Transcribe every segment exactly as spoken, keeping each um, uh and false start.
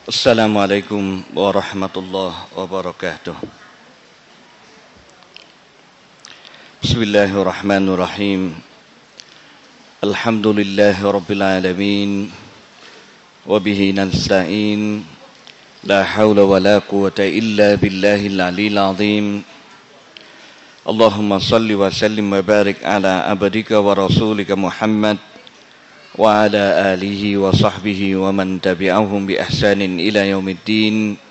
السلام عليكم ورحمة الله وبركاته بسم الله الرحمن الرحيم الحمد لله رب العالمين وبه نستعين لا حول ولا قوة إلا بالله العلي العظيم اللهم صل وسلم وبارك على عبدك ورسولك محمد وعلى آله وصحبه ومن تبعهم بإحسان إلى يوم الدين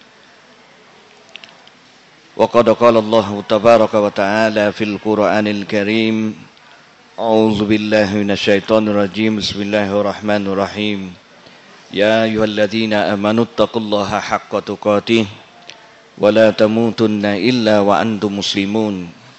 وقد قال الله تبارك وتعالى في القرآن الكريم أعوذ بالله من الشيطان الرجيم بسم الله الرحمن الرحيم يا أيها الذين آمنوا اتقوا الله حق تقاته ولا تموتن إلا وأنتم مسلمون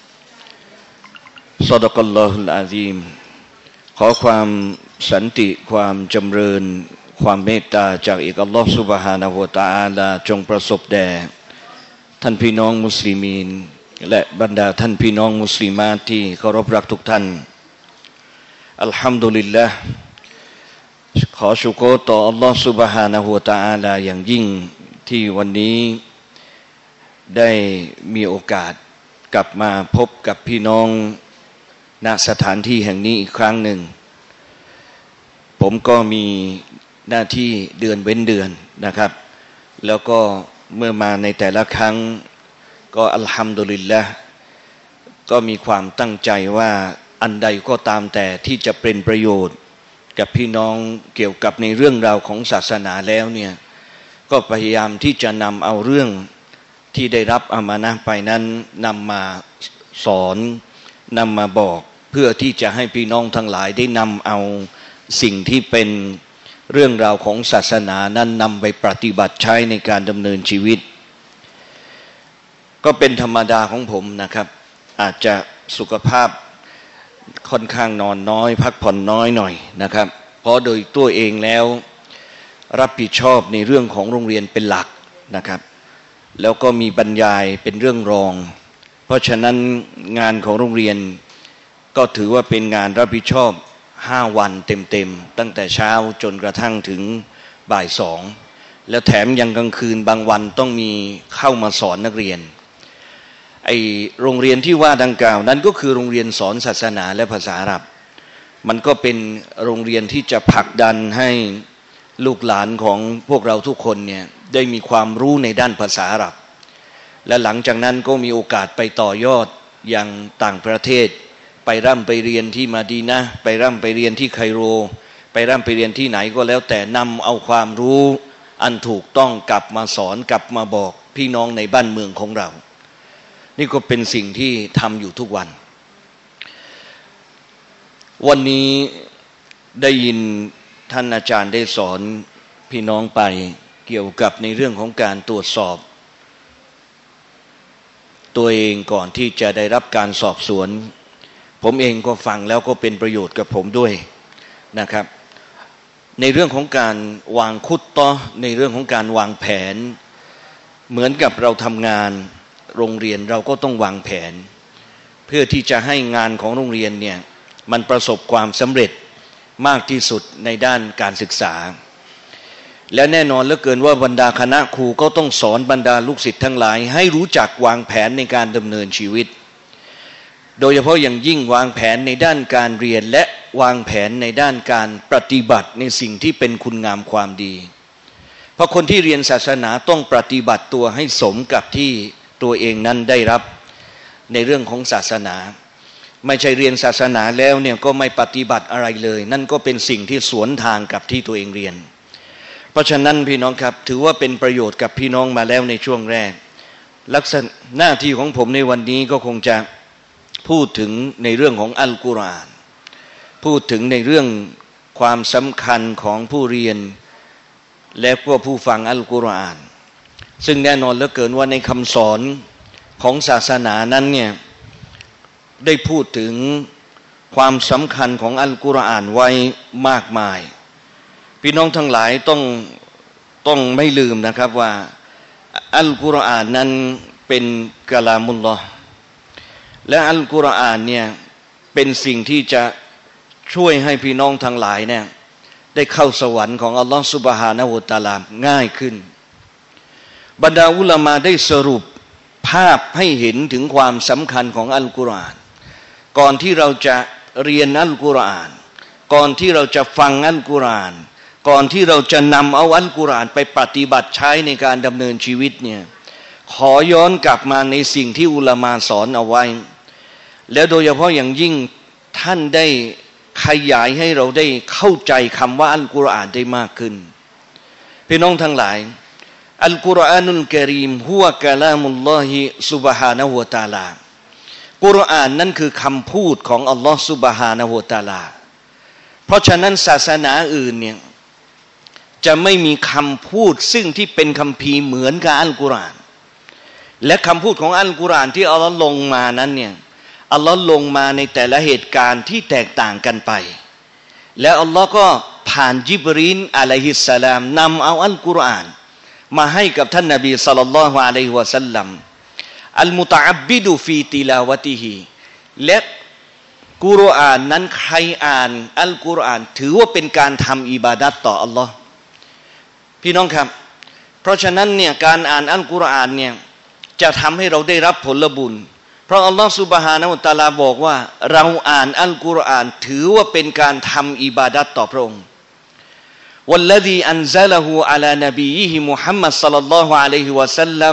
صدق الله العظيمขอความสันติความจำเริญความเมตตาจากอัลลอฮฺซุบฮานะฮูวะตะอาลาจงประสบแด่ท่านพี่น้องมุสลิมีนและบรรดาท่านพี่น้องมุสลิมาที่เคารพรักทุกท่านอัลฮัมดุลิลละห์ขอชุกรต่ออัลลอฮฺซุบฮานะฮูวะตะอาลาอย่างยิ่งที่วันนี้ได้มีโอกาสกลับมาพบกับพี่น้องณสถานที่แห่งนี้อีกครั้งหนึ่งผมก็มีหน้าที่เดือนเว้นเดือนนะครับแล้วก็เมื่อมาในแต่ละครั้งก็อัลฮัมดุลิลละห์ก็มีความตั้งใจว่าอันใดก็ตามแต่ที่จะเป็นประโยชน์กับพี่น้องเกี่ยวกับในเรื่องราวของศาสนาแล้วเนี่ยก็พยายามที่จะนำเอาเรื่องที่ได้รับอามานะห์ไปนั้นนำมาสอนนำมาบอกเพื่อที่จะให้พี่น้องทั้งหลายได้นำเอาสิ่งที่เป็นเรื่องราวของศาสนานั้นนำไปปฏิบัติใช้ในการดำเนินชีวิตก็เป็นธรรมดาของผมนะครับอาจจะสุขภาพค่อนข้างนอนน้อยพักผ่อนน้อยหน่อยนะครับเพราะโดยตัวเองแล้วรับผิดชอบในเรื่องของโรงเรียนเป็นหลักนะครับแล้วก็มีบรรยายเป็นเรื่องรองเพราะฉะนั้นงานของโรงเรียนก็ถือว่าเป็นงานรับผิดชอบห้าวันเต็มๆตั้งแต่เช้าจนกระทั่งถึงบ่ายสองแล้วแถมยังกลางคืนบางวันต้องมีเข้ามาสอนนักเรียนไอโรงเรียนที่ว่าดังกล่าวนั้นก็คือโรงเรียนสอนศาสนาและภาษาอาหรับมันก็เป็นโรงเรียนที่จะผลักดันให้ลูกหลานของพวกเราทุกคนเนี่ยได้มีความรู้ในด้านภาษาอาหรับและหลังจากนั้นก็มีโอกาสไปต่อยอดอย่างต่างประเทศไปร่ำไปเรียนที่มะดีนะห์ไปร่ำไปเรียนที่ไคโรไปร่ำไปเรียนที่ไหนก็แล้วแต่นำเอาความรู้อันถูกต้องกลับมาสอนกลับมาบอกพี่น้องในบ้านเมืองของเรานี่ก็เป็นสิ่งที่ทำอยู่ทุกวันวันนี้ได้ยินท่านอาจารย์ได้สอนพี่น้องไปเกี่ยวกับในเรื่องของการตรวจสอบตัวเองก่อนที่จะได้รับการสอบสวนผมเองก็ฟังแล้วก็เป็นประโยชน์กับผมด้วยนะครับในเรื่องของการวางคุตตะในเรื่องของการวางแผนเหมือนกับเราทำงานโรงเรียนเราก็ต้องวางแผนเพื่อที่จะให้งานของโรงเรียนเนี่ยมันประสบความสำเร็จมากที่สุดในด้านการศึกษาและแน่นอนเหลือเกินว่าบรรดาคณะครูก็ต้องสอนบรรดาลูกศิษย์ทั้งหลายให้รู้จักวางแผนในการดำเนินชีวิตโดยเฉพาะอย่างยิ่งวางแผนในด้านการเรียนและวางแผนในด้านการปฏิบัติในสิ่งที่เป็นคุณงามความดีเพราะคนที่เรียนศาสนาต้องปฏิบัติตัวให้สมกับที่ตัวเองนั้นได้รับในเรื่องของศาสนาไม่ใช่เรียนศาสนาแล้วเนี่ยก็ไม่ปฏิบัติอะไรเลยนั่นก็เป็นสิ่งที่สวนทางกับที่ตัวเองเรียนเพราะฉะนั้นพี่น้องครับถือว่าเป็นประโยชน์กับพี่น้องมาแล้วในช่วงแรกลักษณะหน้าที่ของผมในวันนี้ก็คงจะพูดถึงในเรื่องของอัลกุรอานพูดถึงในเรื่องความสำคัญของผู้เรียนและพวกผู้ฟังอัลกุรอานซึ่งแน่นอนเหลือเกินว่าในคำสอนของศาสนานั้นเนี่ยได้พูดถึงความสำคัญของอัลกุรอานไว้มากมายพี่น้องทั้งหลายต้องต้องไม่ลืมนะครับว่าอัลกุรอานนั้นเป็นกะลามุลลอฮ์และอัลกุรอานเนี่ยเป็นสิ่งที่จะช่วยให้พี่น้องทั้งหลายเนี่ยได้เข้าสวรรค์ของอัลลอฮ์ซุบฮานะฮูวะตะอาลาง่ายขึ้นบรรดาอุลามะได้สรุปภาพให้เห็นถึงความสำคัญของอัลกุรอานก่อนที่เราจะเรียนอัลกุรอานก่อนที่เราจะฟังอัลกุรอานก่อนที่เราจะนำเอาอัลกุรอานไปปฏิบัติใช้ในการดำเนินชีวิตเนี่ยขอย้อนกลับมาในสิ่งที่อุลามะสอนเอาไว้แล้วโดยเฉพาะอย่างยิ่งท่านได้ขยายให้เราได้เข้าใจคำว่าอัลกุรอานได้มากขึ้นพี่น้องทั้งหลายอัลกุรอานุลกะรีมฮุวะกะลามุลลอฮิซุบฮานะฮูวะตะอาลากุรอานนั่นคือคำพูดของอัลลอฮ์ซุบฮานะฮูวะตะอาลาเพราะฉะนั้นศาสนาอื่นเนี่ยจะไม่มีคำพูดซึ่งที่เป็นคัมภีร์เหมือนกับอัลกุรอานและคำพูดของอัลกุรอานที่อัลลอฮ์ลงมานั้นเนี่ยอัลลอฮ์ลงมาในแต่ละเหตุการณ์ที่แตกต่างกันไปแล้วอัลลอฮ์ก็ผ่านญิบรีลอะลัยฮิสสลามนำเอาอัลกุรอานมาให้กับท่านนบีศ็อลลัลลอฮุอะลัยฮิวะซัลลัมอัลมุตะอับบิดุฟีติลาวะติฮิและกุรอานนั้นใครอ่านอัลกุรอานถือว่าเป็นการทำอิบาดัตต่ออัลลอฮ์พี่น้องครับเพราะฉะนั้นเนี่ยการอ่านอัลกุรอานเนี่ยจะทำให้เราได้รับผลบุญเพราะอัลลอฮ์ซุบฮานะฮูวะตะอาลาบอกว่าเราอ่านอัลกุรอานถือว่าเป็นการทำอิบาดัตต่อพระองค์والذي أنزله على نبيه محمد صلى الله عليه وسلم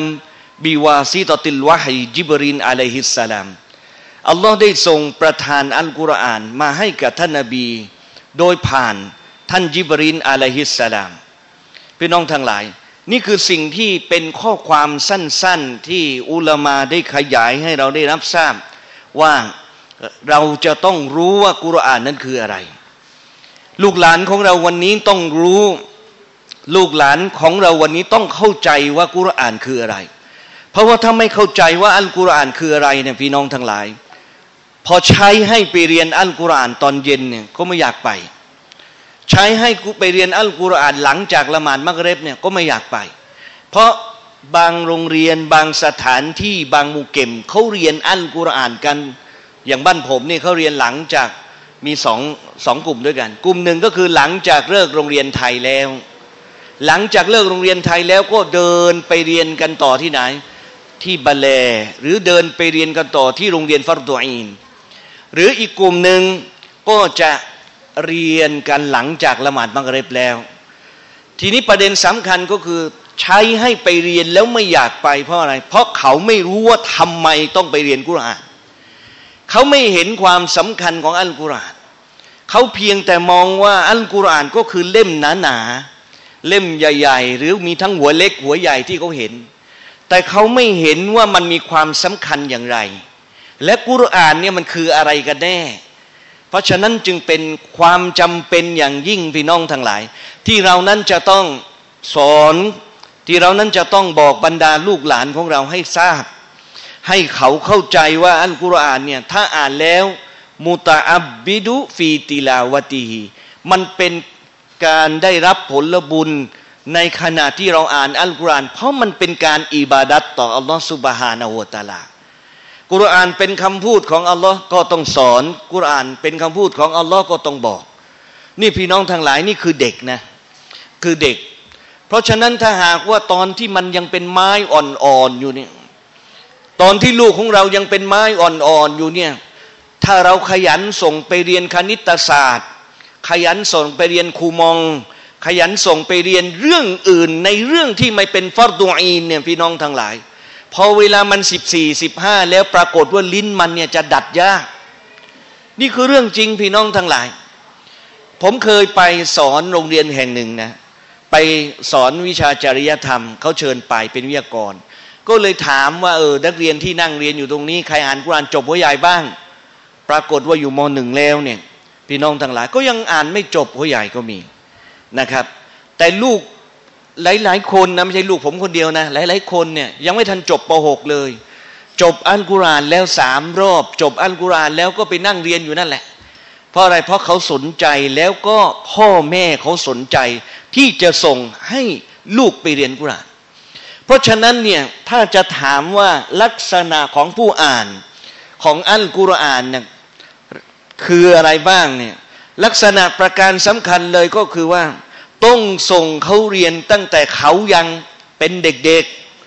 بواسطة الوحي جبريل عليه السلام อัลลอฮ์ได้ทรงประทานอัลกุรอานมาให้กับท่านนบีโดยผ่านท่านญิบรีลอะลัยฮิสสลามพี่น้องทั้งหลายนี่คือสิ่งที่เป็นข้อความสั้นๆที่อุลามะได้ขยายให้เราได้รับทราบว่าเราจะต้องรู้ว่ากุรอานนั้นคืออะไรลูกหลานของเราวันนี้ต้องรู้ลูกหลานของเราวันนี้ต้องเข้าใจว่ากุรอานคืออะไรเพราะว่าถ้าไม่เข้าใจว่าอัลกุรอานคืออะไรเนี่ยพี่น้องทั้งหลายพอใช้ให้ไปเรียนอัลกุรอานตอนเย็นเนี่ยก็ไม่อยากไปใช้ให้ไปเรียนอัลกุรอานหลังจากละหมาดมักริบเนี่ยก็ไม่อยากไปเพราะบางโรงเรียนบางสถานที่บางหมู่เก็มเขาเรียนอัลกุรอานกันอย่างบ้านผมนี่เขาเรียนหลังจากมีสองสองกลุ่มด้วยกันกลุ่มหนึ่งก็คือหลังจากเลิกโรงเรียนไทยแล้วหลังจากเลิกโรงเรียนไทยแล้วก็เดินไปเรียนกันต่อที่ไหนที่บาเลหรือเดินไปเรียนกันต่อที่โรงเรียนฟัรดูอีนหรืออีกกลุ่มหนึ่งก็จะเรียนกันหลังจากละหมาดมักริบแล้วทีนี้ประเด็นสำคัญก็คือใช้ให้ไปเรียนแล้วไม่อยากไปเพราะอะไรเพราะเขาไม่รู้ว่าทำไมต้องไปเรียนกุรอานเขาไม่เห็นความสำคัญของอัลกุรอานเขาเพียงแต่มองว่าอัลกุรอานก็คือเล่มหนาๆเล่มใหญ่ๆหรือมีทั้งหัวเล็กหัวใหญ่ที่เขาเห็นแต่เขาไม่เห็นว่ามันมีความสำคัญอย่างไรและกุรอานเนี่ยมันคืออะไรกันแน่เพราะฉะนั้นจึงเป็นความจำเป็นอย่างยิ่งพี่น้องทั้งหลายที่เรานั้นจะต้องสอนที่เรานั้นจะต้องบอกบรรดาลูกหลานของเราให้ทราบให้เขาเข้าใจว่าอัลกุรอานเนี่ยถ้าอ่านแล้วมุตะอับบิดุฟีติลาวะติฮิมันเป็นการได้รับผลบุญในขณะที่เราอ่านอัลกุรอานเพราะมันเป็นการอิบาดัตต่ออัลลอฮฺซุบฮานะฮูวะตะอาลากุรอานเป็นคำพูดของอัลลอฮ์ก็ต้องสอนกุรอานเป็นคำพูดของอัลลอฮ์ก็ต้องบอกนี่พี่น้องทั้งหลายนี่คือเด็กนะคือเด็กเพราะฉะนั้นถ้าหากว่าตอนที่มันยังเป็นไม้อ่อนๆอยู่เนี่ยตอนที่ลูกของเรายังเป็นไม้อ่อนๆอยู่เนี่ยถ้าเราขยันส่งไปเรียนคณิตศาสตร์ขยันส่งไปเรียนคูมองขยันส่งไปเรียนเรื่องอื่นในเรื่องที่ไม่เป็นฟัรดูอีนเนี่ยพี่น้องทั้งหลายพอเวลามันสิบสี่สิบห้าแล้วปรากฏว่าลิ้นมันเนี่ยจะดัดยากนี่คือเรื่องจริงพี่น้องทั้งหลายผมเคยไปสอนโรงเรียนแห่งหนึ่งนะไปสอนวิชาจริยธรรมเขาเชิญไปเป็นวิทยากรก็เลยถามว่าเออนักเรียนที่นั่งเรียนอยู่ตรงนี้ใครอ่านกุรอานจบหัวใหญ่บ้างปรากฏว่าอยู่ม.หนึ่งแล้วเนี่ยพี่น้องทั้งหลายก็ยังอ่านไม่จบหัวใหญ่ก็มีนะครับแต่ลูกหลายๆคนนะไม่ใช่ลูกผมคนเดียวนะหลายๆคนเนี่ยยังไม่ทันจบป.หกเลยจบอัลกุรอานแล้วสามรอบจบอัลกุรอานแล้วก็ไปนั่งเรียนอยู่นั่นแหละเพราะอะไรเพราะเขาสนใจแล้วก็พ่อแม่เขาสนใจที่จะส่งให้ลูกไปเรียนกุรอานเพราะฉะนั้นเนี่ยถ้าจะถามว่าลักษณะของผู้อ่านของอัลกุรอานเนี่ยคืออะไรบ้างเนี่ยลักษณะประการสำคัญเลยก็คือว่าต้องส่งเขาเรียนตั้งแต่เขายังเป็นเด็ก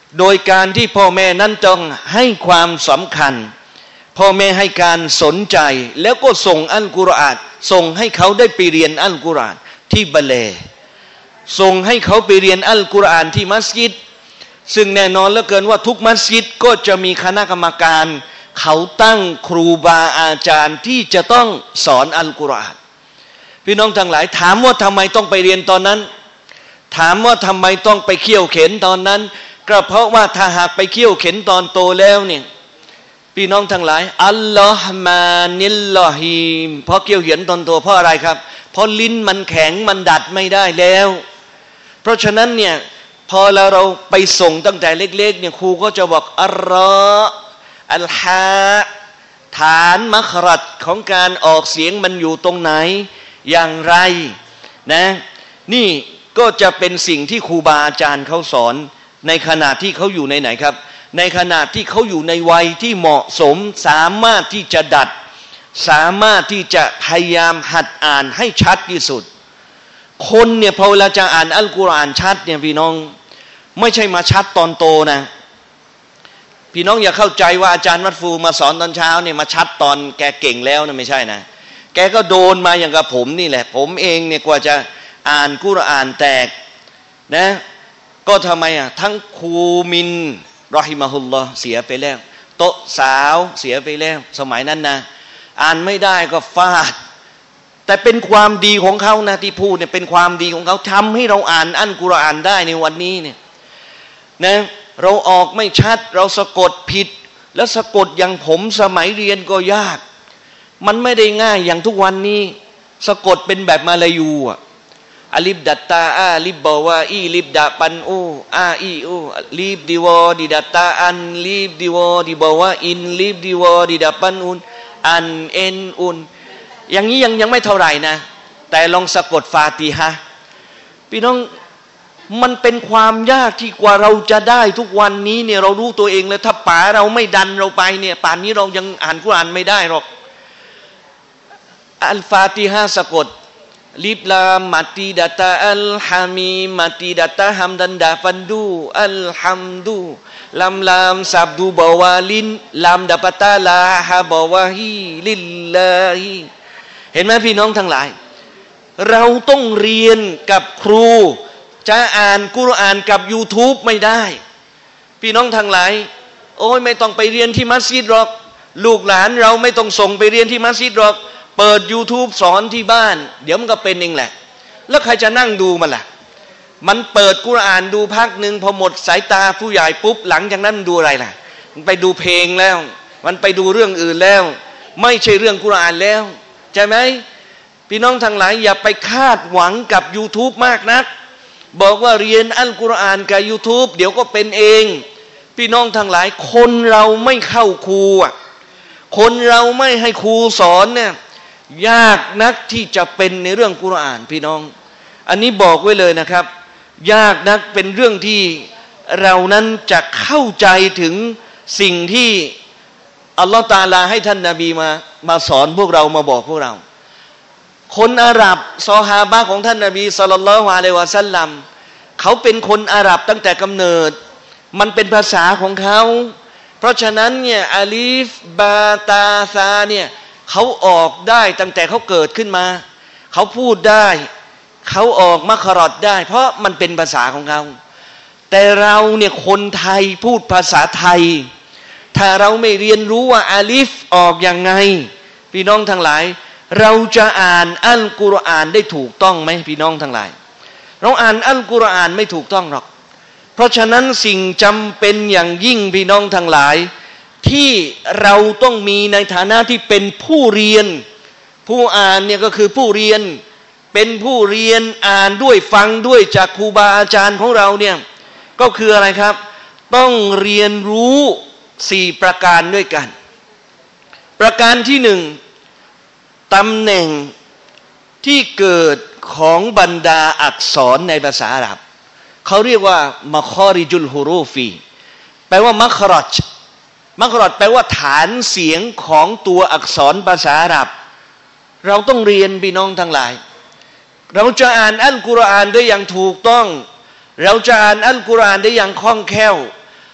โดยการที่พ่อแม่นั้นต้องให้ความสำคัญพ่อแม่ให้การสนใจแล้วก็ส่งอัลกุรอานส่งให้เขาได้ไปเรียนอัลกุรอานที่บาเลส่งให้เขาไปเรียนอัลกุรอานที่มัสยิดซึ่งแน่นอนเหลือเกินว่าทุกมัสยิดก็จะมีคณะกรรมการเขาตั้งครูบาอาจารย์ที่จะต้องสอนอัลกุรอานพี่น้องทั้งหลายถามว่าทำไมต้องไปเรียนตอนนั้นถามว่าทำไมต้องไปเขี่ยวเข็นตอนนั้นก็เพราะว่าถ้าหากไปเขี่ยวเข็นตอนโตแล้วเนี่ยพี่น้องทั้งหลายอัลลอฮ์มานิลลอฮีมเพราะเขี่ยวเข็นตอนโตเพราะอะไรครับเพราะลิ้นมันแข็งมันดัดไม่ได้แล้วเพราะฉะนั้นเนี่ยพอเราเราไปส่งตั้งแต่เล็กๆเนี่ยครูก็จะบอกอัลรออัลฮะฐานมัครัดของการออกเสียงมันอยู่ตรงไหนอย่างไรนะนี่ก็จะเป็นสิ่งที่ครูบาอาจารย์เขาสอนในขณะที่เขาอยู่ในไหนครับในขณะที่เขาอยู่ในวัยที่เหมาะสมสามารถที่จะดัดสามารถที่จะพยายามหัดอ่านให้ชัดที่สุดคนเนี่ยพอเวลาจะอ่านอัลกุรอานชัดเนี่ยพี่น้องไม่ใช่มาชัดตอนโตนะพี่น้องอย่าเข้าใจว่าอาจารย์มัดฟูมาสอนตอนเช้าเนี่ยมาชัดตอนแกเก่งแล้วนะไม่ใช่นะแกก็โดนมาอย่างกับผมนี่แหละผมเองเนี่ยกว่าจะอ่านกุรอานแตกนะก็ทำไมอ่ะทั้งครูมินรอฮิมะฮุลลอฮ์เสียไปแล้วโตสาวเสียไปแล้วสมัยนั้นนะอ่านไม่ได้ก็ฟาดแต่เป็นความดีของเขานะที่พูดเนี่ยเป็นความดีของเขาทำให้เราอ่านอัลกุรอานได้ในวันนี้เนี่ยนะเราออกไม่ชัดเราสะกดผิดแล้วสะกดอย่างผมสมัยเรียนก็ยากมันไม่ได้ง่ายอย่างทุกวันนี้สะกดเป็นแบบมาลายูอ่ะอลิฟดัตตาอาลิบบาวาอีลิบดาปันอูอาอีอูลิบดิวอดิดัตตาอันลิบดิวอดิบาวาอินลิบดิวอดิดาปันอุนอันเอ็นอุนอย่างนี้ยังยังไม่เท่าไหร่นะแต่ลองสะกดฟาติฮะพี่น้องมันเป็นความยากที่กว่าเราจะได้ทุกวันนี้เนี่ยเรารู้ตัวเองเลยถ้าป๋าเราไม่ดันเราไปเนี่ยป่านนี้เรายังอ่านกุรอานไม่ได้หรอกอัลฟาติฮะสะกดลิบลามมัติดัตาอัลฮามีมัติดัตาฮัมดันดาฟันดูอัลฮัมดูลามลามซับดูบาวาลินลามดาปตาลาฮะบาวาฮีลิลลาฮีเห็นไหมพี่น้องทั้งหลายเราต้องเรียนกับครูจะอ่านกุรอานกับ YouTube ไม่ได้พี่น้องทั้งหลายโอ้ยไม่ต้องไปเรียนที่มัสยิดหรอกลูกหลานเราไม่ต้องส่งไปเรียนที่มัสยิดหรอกเปิด YouTube สอนที่บ้านเดี๋ยวมันก็เป็นเองแหละแล้วใครจะนั่งดูมันล่ะมันเปิดกุรอานดูพักหนึ่งพอหมดสายตาผู้ใหญ่ปุ๊บหลังจากนั้นดูอะไรล่ะมันไปดูเพลงแล้วมันไปดูเรื่องอื่นแล้วไม่ใช่เรื่องกุรอานแล้วใช่ไหมพี่น้องทั้งหลายอย่าไปคาดหวังกับ YouTube มากนักบอกว่าเรียนอัลกุรอานกับ YouTube เดี๋ยวก็เป็นเองพี่น้องทั้งหลายคนเราไม่เข้าครูอ่ะคนเราไม่ให้ครูสอนเนี่ยยากนักที่จะเป็นในเรื่องกุรอานพี่น้องอันนี้บอกไว้เลยนะครับยากนักเป็นเรื่องที่เรานั้นจะเข้าใจถึงสิ่งที่อัลลอฮฺตะอาลาให้ท่านนบีมามาสอนพวกเรามาบอกพวกเราคนอาหรับซอฮาบะห์ของท่านนบีศ็อลลัลลอฮุอะลัยฮิวะซัลลัมเขาเป็นคนอาหรับตั้งแต่กำเนิดมันเป็นภาษาของเขาเพราะฉะนั้นเนี่ยอาลีฟบาตาซาเนี่ยเขาออกได้ตั้งแต่เขาเกิดขึ้นมาเขาพูดได้เขาออกมัครอดได้เพราะมันเป็นภาษาของเขาแต่เราเนี่ยคนไทยพูดภาษาไทยถ้าเราไม่เรียนรู้ว่าอาลีฟออกยังไงพี่น้องทั้งหลายเราจะอ่านอัลกุรอานได้ถูกต้องไหมพี่น้องทั้งหลายเราอ่านอัลกุรอานไม่ถูกต้องหรอกเพราะฉะนั้นสิ่งจำเป็นอย่างยิ่งพี่น้องทั้งหลายที่เราต้องมีในฐานะที่เป็นผู้เรียนผู้อ่านเนี่ยก็คือผู้เรียนเป็นผู้เรียนอ่านด้วยฟังด้วยจากครูบาอาจารย์ของเราเนี่ยก็คืออะไรครับต้องเรียนรู้สี่ประการด้วยกันประการที่หนึ่งตำแหน่งที่เกิดของบรรดาอักษรในภาษาอาหรับเขาเรียกว่ามัคอริจุลฮุรูฟีแปลว่ามัครอจมัครอจแปลว่าฐานเสียงของตัวอักษรภาษาอาหรับเราต้องเรียนพี่น้องทั้งหลายเราจะอ่านอัลกุรอานได้อย่างถูกต้องเราจะอ่านอัลกุรอานได้อย่างคล่องแคล่ว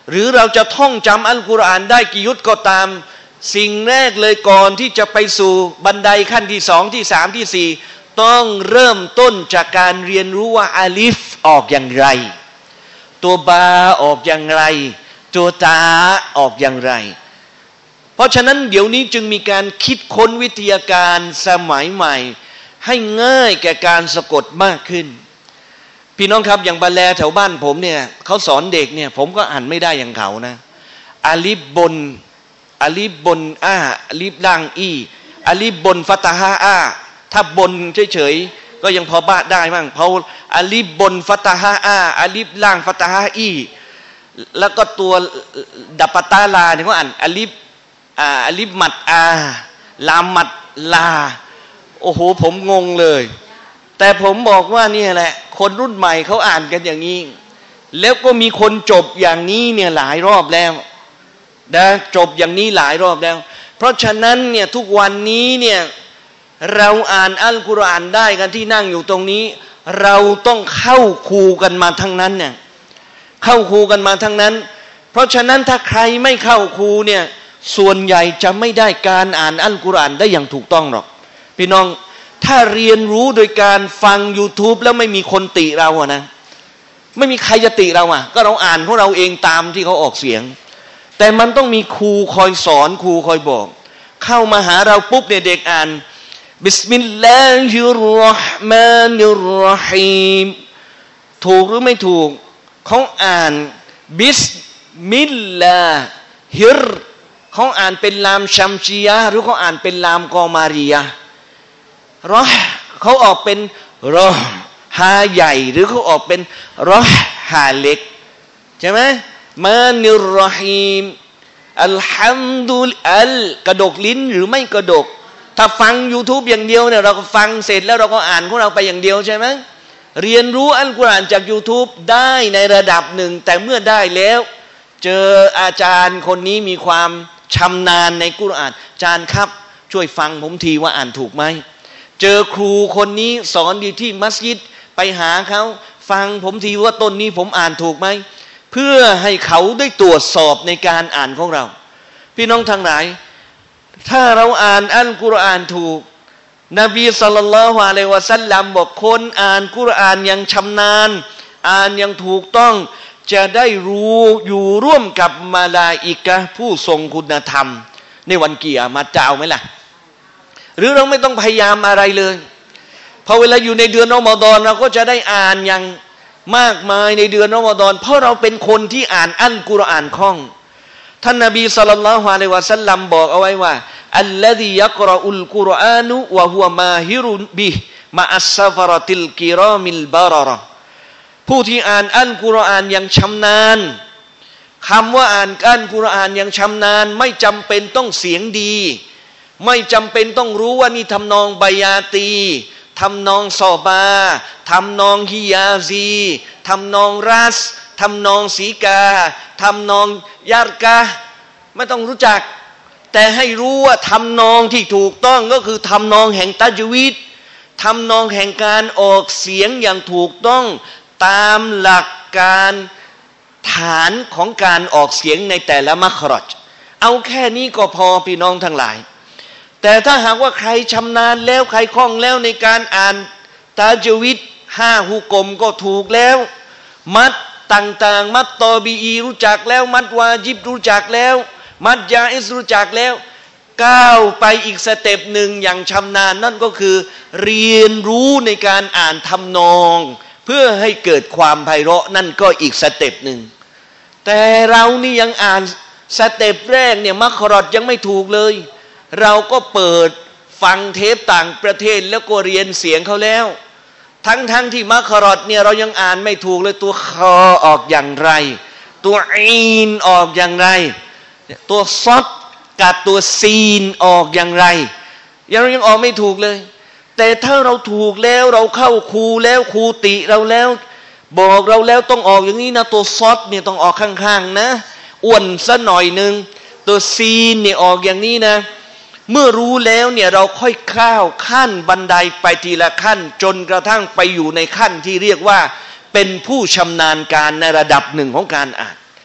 หรือเราจะท่องจำอัลกุรอานได้กี่ยุทธก็ตามสิ่งแรกเลยก่อนที่จะไปสู่บันไดขั้นที่สองที่สามที่สี่ต้องเริ่มต้นจากการเรียนรู้ว่าอาลิฟออกอย่างไรตัวบาออกอย่างไรตัวตาออกอย่างไรเพราะฉะนั้นเดี๋ยวนี้จึงมีการคิดค้นวิทยาการสมัยใหม่ให้ง่ายแก่การสะกดมากขึ้นพี่น้องครับอย่างบาแลแถวบ้านผมเนี่ยเขาสอนเด็กเนี่ยผมก็อ่านไม่ได้อย่างเขานะอาลิบบนอาลิบบนอาอาลิบล่างอีอาลิบบนฟัตฮะอาถ้าบนเฉยๆก็ยังพอบ้าได้มั่งเพราะอาลิบบนฟัตฮะอาอาลิบล่างฟัตฮะอีแล้วก็ตัวดับปะตาลาเนี่ยเขาอ่านอาลิบอ่าอาลิบมัดอาลามมัดลาโอ้โหผมงงเลยแต่ผมบอกว่านี่แหละคนรุ่นใหม่เขาอ่านกันอย่างนี้แล้วก็มีคนจบอย่างนี้เนี่ยหลายรอบแล้วนะจบอย่างนี้หลายรอบแล้วเพราะฉะนั้นเนี่ยทุกวันนี้เนี่ยเราอ่านอัลกุรอานได้กันที่นั่งอยู่ตรงนี้เราต้องเข้าครูกันมาทั้งนั้นเนี่ยเข้าครูกันมาทั้งนั้นเพราะฉะนั้นถ้าใครไม่เข้าครูเนี่ยส่วนใหญ่จะไม่ได้การอ่านอัลกุรอานได้อย่างถูกต้องหรอกพี่น้องถ้าเรียนรู้โดยการฟัง YouTube แล้วไม่มีคนติเราอะนะไม่มีใครจะติเราอะก็เราอ่านของเราเองตามที่เขาออกเสียงแต่มันต้องมีครูคอยสอนครูคอยบอกเข้ามาหาเราปุ๊บเนี่ยเด็กอ่านบิสมิลลาฮิรเราะห์มานิรเราะฮีมถูกหรือไม่ถูกเขาอ่านบิสมิลลาฮิรเขาอ่านเป็นลามชัมชียะหรือเขาอ่านเป็นลามกอมารียะรอเขาออกเป็นรอฮาใหญ่หรือเขาออกเป็นรอฮาเล็กใช่ไหมมานิรเราะฮีมอัลฮัมดุลิลลัลกระดกลิ้นหรือไม่กระดกถ้าฟัง YouTube อย่างเดียวเนี่ยเราก็ฟังเสร็จแล้วเราก็อ่านของเราไปอย่างเดียวใช่ไหมเรียนรู้อัลกุรอานจาก YouTube ได้ในระดับหนึ่งแต่เมื่อได้แล้วเจออาจารย์คนนี้มีความชำนาญในกุรอานอาจารย์ครับช่วยฟังผมทีว่าอ่านถูกไหมเจอครูคนนี้สอนอยู่ที่มัสยิดไปหาเขาฟังผมทีว่าต้นนี้ผมอ่านถูกไหมเพื่อให้เขาได้ตรวจสอบในการอ่านของเราพี่น้องทั้งหลายถ้าเราอ่านอัลกุรอานถูกนบีศ็อลลัลลอฮุอะลัยฮิวะซัลลัมบอกคนอ่านกุรอานอย่างชำนาญอ่านอย่างถูกต้องจะได้รู้อยู่ร่วมกับมาลาอิกะห์ผู้ทรงคุณธรรมในวันกิยามะฮ์จะเอาไหมล่ะหรือเราไม่ต้องพยายามอะไรเลยพอเวลาอยู่ในเดือนรอมฎอนเราก็จะได้อ่านอย่างมากมายในเดือนรอมฎอนเพราะเราเป็นคนที่อ่านอัลกุรอานคล่องท่านนบีศ็อลลัลลอฮุอะลัยฮิวะซัลลัมบอกเอาไว้ว่าอัลลซียักรออุลกุรอานุวะฮุวะมาฮิรุบิฮ์มะอัสซะฟะรติลกิรามิลบารารอผู้ที่อ่านอัลกุรอานอย่างชำนาญคำว่าอ่านอัลกุรอานอย่างชำนาญไม่จำเป็นต้องเสียงดีไม่จำเป็นต้องรู้ว่านี่ทำนองบายาตีทำนองซอบาทำนองฮิยาซีทำนองรัสทำนองสีกาทำนองยารกะไม่ต้องรู้จักแต่ให้รู้ว่าทำนองที่ถูกต้องก็คือทำนองแห่งตัจวีดทำนองแห่งการออกเสียงอย่างถูกต้องตามหลักการฐานของการออกเสียงในแต่ละมัครจเอาแค่นี้ก็พอพี่น้องทั้งหลายแต่ถ้าหากว่าใครชำนาญแล้วใครคล่องแล้วในการอ่านตาจวิดห้าฮุกมก็ถูกแล้วมัดต่างๆมัดตอบีอีรู้จักแล้วมัดวาจิบรู้จักแล้วมัดยาอิสรู้จักแล้วก้าวไปอีกสเต็ปหนึ่งอย่างชำนาญนั่นก็คือเรียนรู้ในการอ่านทำนองเพื่อให้เกิดความไพเราะนั่นก็อีกสเต็ปหนึ่งแต่เรานี่ยังอ่านสเต็ปแรกเนี่ยมัครอดยังไม่ถูกเลยเราก็เปิดฟังเทปต่างประเทศแล้วก็เรียนเสียงเขาแล้วทั้งๆ ท, ที่มัครอดเนี่ยเรายังอ่านไม่ถูกเลยตัวคอออกอย่างไรตัวอีนออกอย่างไรตัวซอดกับตัวซีนออกอย่างไรยังยังออกไม่ถูกเลยแต่ถ้าเราถูกแล้วเราเข้าครูแล้วครูติเราแล้วบอกเราแล้วต้องออกอย่างนี้นะตัวซอดเนี่ยต้องออกข้างๆนะอ้วนซะหน่อยนึงตัวซีนเนี่ยออกอย่างนี้นะเมื่อรู้แล้วเนี่ยเราค่อยข้าวขั้นบันไดไปทีละขั้นจนกระทั่งไปอยู่ในขั้นที่เรียกว่าเป็นผู้ชำนาญการในระดับหนึ่งของการอ่าน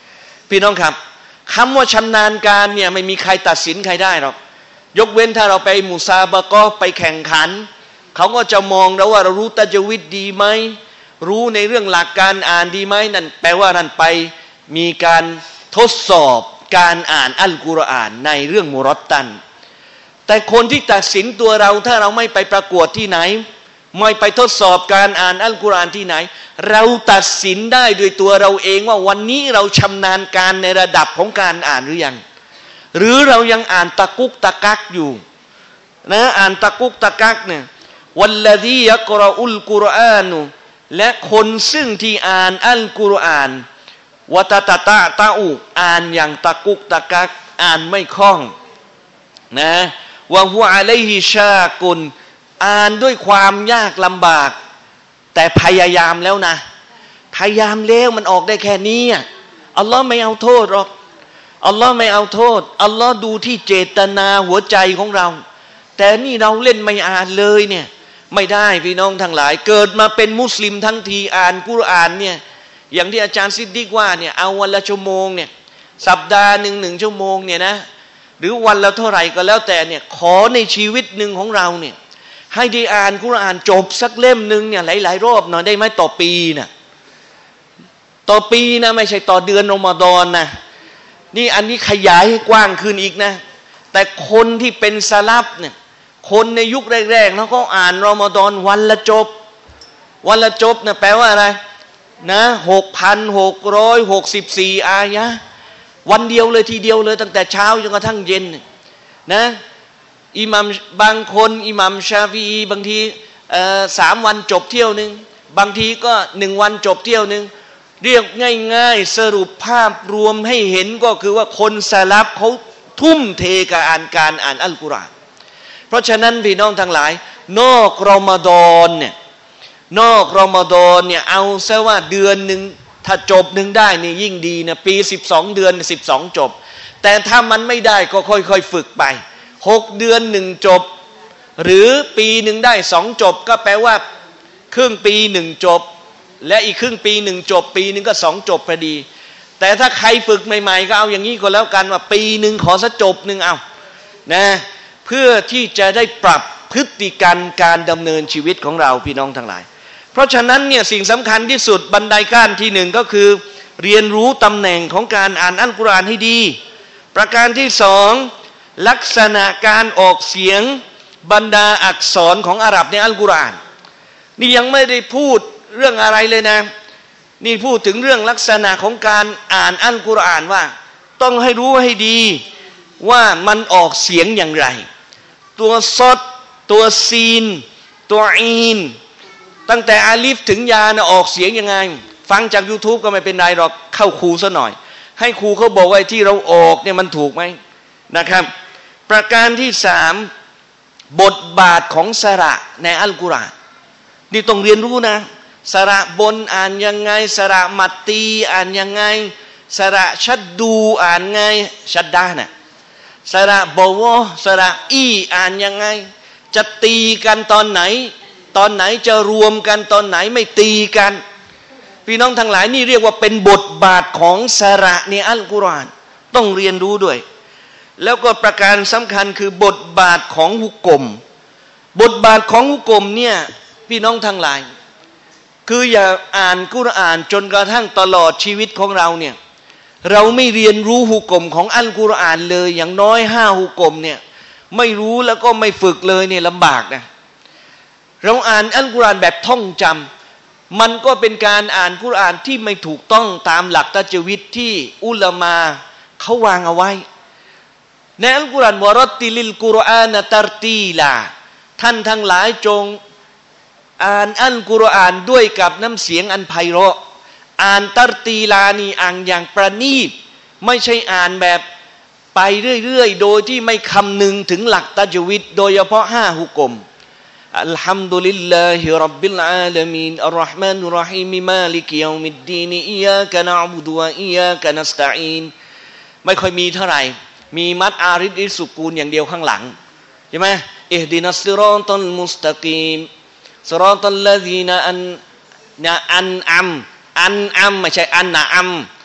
พี่น้องครับคำว่าชำนาญการเนี่ยไม่มีใครตัดสินใครได้หรอกยกเว้นถ้าเราไปมุซาบะกอไปแข่งขันเขาก็จะมองแล้วว่าเรารู้ตัจวิดดีไหมรู้ในเรื่องหลักการอ่านดีไหมนั่นแปลว่านั่นไปมีการทดสอบการอ่านอัลกุรอานในเรื่องมุรัตตันแต่คนที่ตัดสินตัวเราถ้าเราไม่ไปประกวดที่ไหนไม่ไปทดสอบการอ่านอัลกุรอานที่ไหนเราตัดสินได้โดยตัวเราเองว่าวันนี้เราชำนาญการในระดับของการอ่านหรือยังหรือเรายังอ่านตะกุกตะกักอยู่นะอ่านตะกุกตะกักเนี่ยวัลลดียักรออุลกุรอานุและคนซึ่งที่อ่านอัลกุรอานวะตะตะตะตะอุอ่านอย่างตะกุกตะกักอ่านไม่คล่องนะวะฮุอะลัยฮิชากุนอ่านด้วยความยากลำบากแต่พยายามแล้วนะพยายามแล้วมันออกได้แค่นี้อัลลอฮ์ไม่เอาโทษหรอกอัลลอฮ์ไม่เอาโทษอัลลอฮ์ดูที่เจตนาหัวใจของเราแต่นี่เราเล่นไม่อ่านเลยเนี่ยไม่ได้พี่น้องทั้งหลายเกิดมาเป็นมุสลิมทั้งทีอ่านกุรอานเนี่ยอย่างที่อาจารย์ซิดดิกว่าเนี่ยเอาวันละชั่วโมงเนี่ยสัปดาห์หนึ่งหนึ่งชั่วโมงเนี่ยนะหรือวันละเท่าไหร่ก็แล้วแต่เนี่ยขอในชีวิตหนึ่งของเราเนี่ยให้ได้อ่านกุรอานจบสักเล่มหนึ่งเนี่ยหลายๆรอบหน่อยได้ไหมต่อปีนะต่อปีนะไม่ใช่ต่อเดือนรอมฎอนนะนี่อันนี้ขยายให้กว้างขึ้นอีกนะแต่คนที่เป็นซะลัฟเนี่ยคนในยุคแรกๆแล้วก็อ่านรอมฎอนวันละจบวันละจบนะแปลว่าอะไรนะหกพันหกร้อยหกสิบสี่อายะวันเดียวเลยทีเดียวเลยตั้งแต่เช้าจนกระทั่งเย็นนะอิหมัมบางคนอิหมัมชาฟีอีบางทีสามวันจบเที่ยวนึงบางทีก็หนึ่งวันจบเที่ยวนึงเรียกง่ายๆสรุปภาพรวมให้เห็นก็คือว่าคนซะลัฟเขาทุ่มเทกับอ่านการอ่านอัลกุรอานเพราะฉะนั้นพี่น้องทั้งหลายนอกรอมฎอนเนี่ยนอกรอมฎอนเนี่ยเอาซะว่าเดือนหนึ่งถ้าจบหนึ่งได้นี่ยิ่งดีนะปีสิบสองเดือนสิบสองจบแต่ถ้ามันไม่ได้ก็ค่อยๆฝึกไปหกเดือนหนึ่งจบหรือปีหนึ่งได้สองจบก็แปลว่าครึ่งปีหนึ่งจบและอีกครึ่งปีหนึ่งจบปีหนึ่งก็สองจบพอดีแต่ถ้าใครฝึกใหม่ๆก็เอาอย่างนี้ก็แล้วกันว่าปีหนึ่งขอสักจบหนึ่งเอานะเพื่อที่จะได้ปรับพฤติกรรมการดำเนินชีวิตของเราพี่น้องทั้งหลายเพราะฉะนั้นเนี่ยสิ่งสำคัญที่สุดบันไดก้านที่หนึ่งก็คือเรียนรู้ตำแหน่งของการอ่านอัลกุรอานให้ดีประการที่สองลักษณะการออกเสียงบรรดาอักษรของอาหรับในอัลกุรอานนี่ยังไม่ได้พูดเรื่องอะไรเลยนะนี่พูดถึงเรื่องลักษณะของการอ่านอัลกุรอานว่าต้องให้รู้ให้ดีว่ามันออกเสียงอย่างไรตัวซอดตัวซีนตัวอีนตั้งแต่อาลิฟถึงยานะออกเสียงยังไงฟังจาก YouTube ก็ไม่เป็นไรหรอกเข้าครูซะหน่อยให้ครูเขาบอกว่าที่เราออกเนี่ยมันถูกไหมนะครับประการที่สามบทบาทของสระในอัลกุรอานนี่ต้องเรียนรู้นะสระบนอ่านยังไงสระมัตตีอ่านยังไงสระชัดดูอ่านไงชัดดานะสระบวสระอีอ่านยังไงจะตีกันตอนไหนตอนไหนจะรวมกันตอนไหนไม่ตีกันพี่น้องทั้งหลายนี่เรียกว่าเป็นบทบาทของสระในอัลกุรอานต้องเรียนรู้ด้วยแล้วก็ประการสำคัญคือบทบาทของฮุกกลมบทบาทของฮุกกลมเนี่ยพี่น้องทั้งหลายคืออย่าอ่านกุรอานจนกระทั่งตลอดชีวิตของเราเนี่ยเราไม่เรียนรู้ฮุกกลมของอัลกุรอานเลยอย่างน้อยห้าฮุกกลมเนี่ยไม่รู้แล้วก็ไม่ฝึกเลยเนี่ยลำบากนะเราอ่านอัลกุรอานแบบท่องจำมันก็เป็นการอ่านกุรอานที่ไม่ถูกต้องตามหลักตัจวิตที่อุลามาเขาวางเอาไว้ในอัลกุรอานวะรัตติลิลกุรอานตัรตีลาท่านทั้งหลายจงอ่านอัลกุรอานด้วยกับน้ำเสียงอันไพเราะอ่านตัรตีลานี่อ่านอย่างประณีตไม่ใช่อ่านแบบไปเรื่อยๆโดยที่ไม่คำนึงถึงหลักตัจวิตโดยเฉพาะห้าฮุกมอัลฮัมดุลิลลาฮิร็อบบิลอาลามีนอัรเราะห์มานุรเราะฮีมมาลิกยอมิดดีนอิยากะนะอ์บุดุวะอิยากะนัสตะอีนไม่ค่อยมีเท่าไหร่มีมัดอาริดอิสุกูลอย่างเดียวข้างหลังใช่ไหมอิฮดินัสซิรอตัลมุสตะกีมซิรอตัลลซีนะอันนะอันอัมอันอัมไม่ใช่อันนะอัม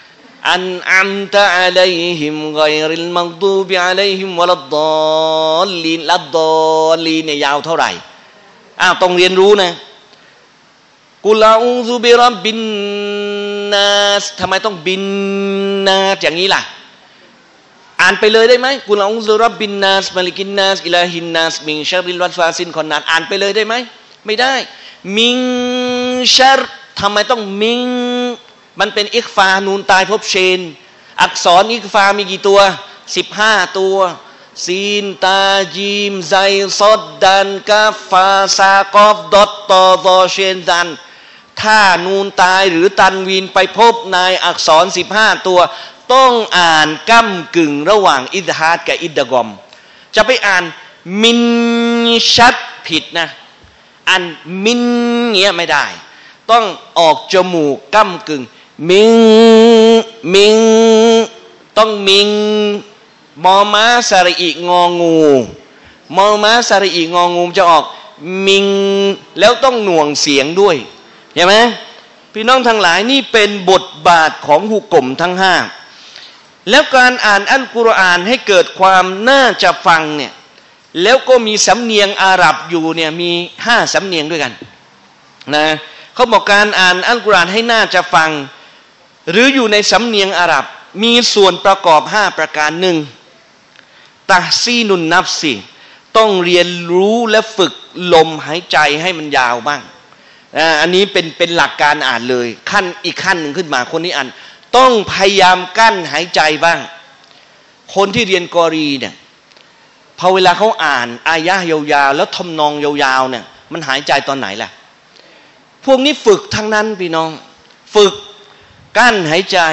อันอัมตะอะลัยฮิมฆอยริลมัฆดูบิอะลัยฮิมวะลัดฎอลลีนลัดฎอลลีนเนี่ยยาวเท่าไหร่อ้าวต้องเรียนรู้นะกุลาอูซุบิรับบินนัสทำไมต้องบินนัสอย่างนี้ล่ะอ่านไปเลยได้ไหมกุลาอูซุรับบินนัสมาลิกินนัสอิลาฮินนัสมิงชัรริลวัสฟาซินคอนนัสอ่านไปเลยได้ไหมไม่ได้มิงชัรทำไมต้องมิงมันเป็นอิกฟานูนตายพบเชนอักษรอิกฟามีกี่ตัวสิบห้าตัวซีนตาจีมไซซอดดันกาฟาซากอฟดอตตอซอเชนดันถ้านูนตายหรือตันวีนไปพบในอักษรสิบห้าตัวต้องอ่านก้ำกึ่งระหว่างอิดฮาดกับอิดดะกอมจะไปอ่านมินชัดผิดนะอ่านมินเงี้ยไม่ได้ต้องออกจมูกก้ำกึ่งมิงมิงต้องมิงมอม้าสระอิงองูมอม้าสระอิงองูจะออกมิงแล้วต้องหน่วงเสียงด้วยเห็นไหมพี่น้องทั้งหลายนี่เป็นบทบาทของหุกมทั้งห้าแล้วการอ่านอัลกุรอานให้เกิดความน่าจะฟังเนี่ยแล้วก็มีสำเนียงอาหรับอยู่เนี่ยมีห้าสำเนียงด้วยกันนะเขาบอกการอ่านอัลกุรอานให้น่าจะฟังหรืออยู่ในสำเนียงอาหรับมีส่วนประกอบห้าประการหนึ่งตะซีนุนนัฟซีต้องเรียนรู้และฝึกลมหายใจให้มันยาวบ้างอันนี้เป็นเป็นหลักการอ่านเลยขั้นอีกขั้นหนึ่งขึ้นมาคนนี้อ่านต้องพยายามกั้นหายใจบ้างคนที่เรียนกอรีเนี่ยพอเวลาเขาอ่านอายะห์ยาวๆแล้วทำนองยาวๆเนี่ยมันหายใจตอนไหนล่ะพวกนี้ฝึกทั้งนั้นพี่น้องฝึกกั้นหายใจ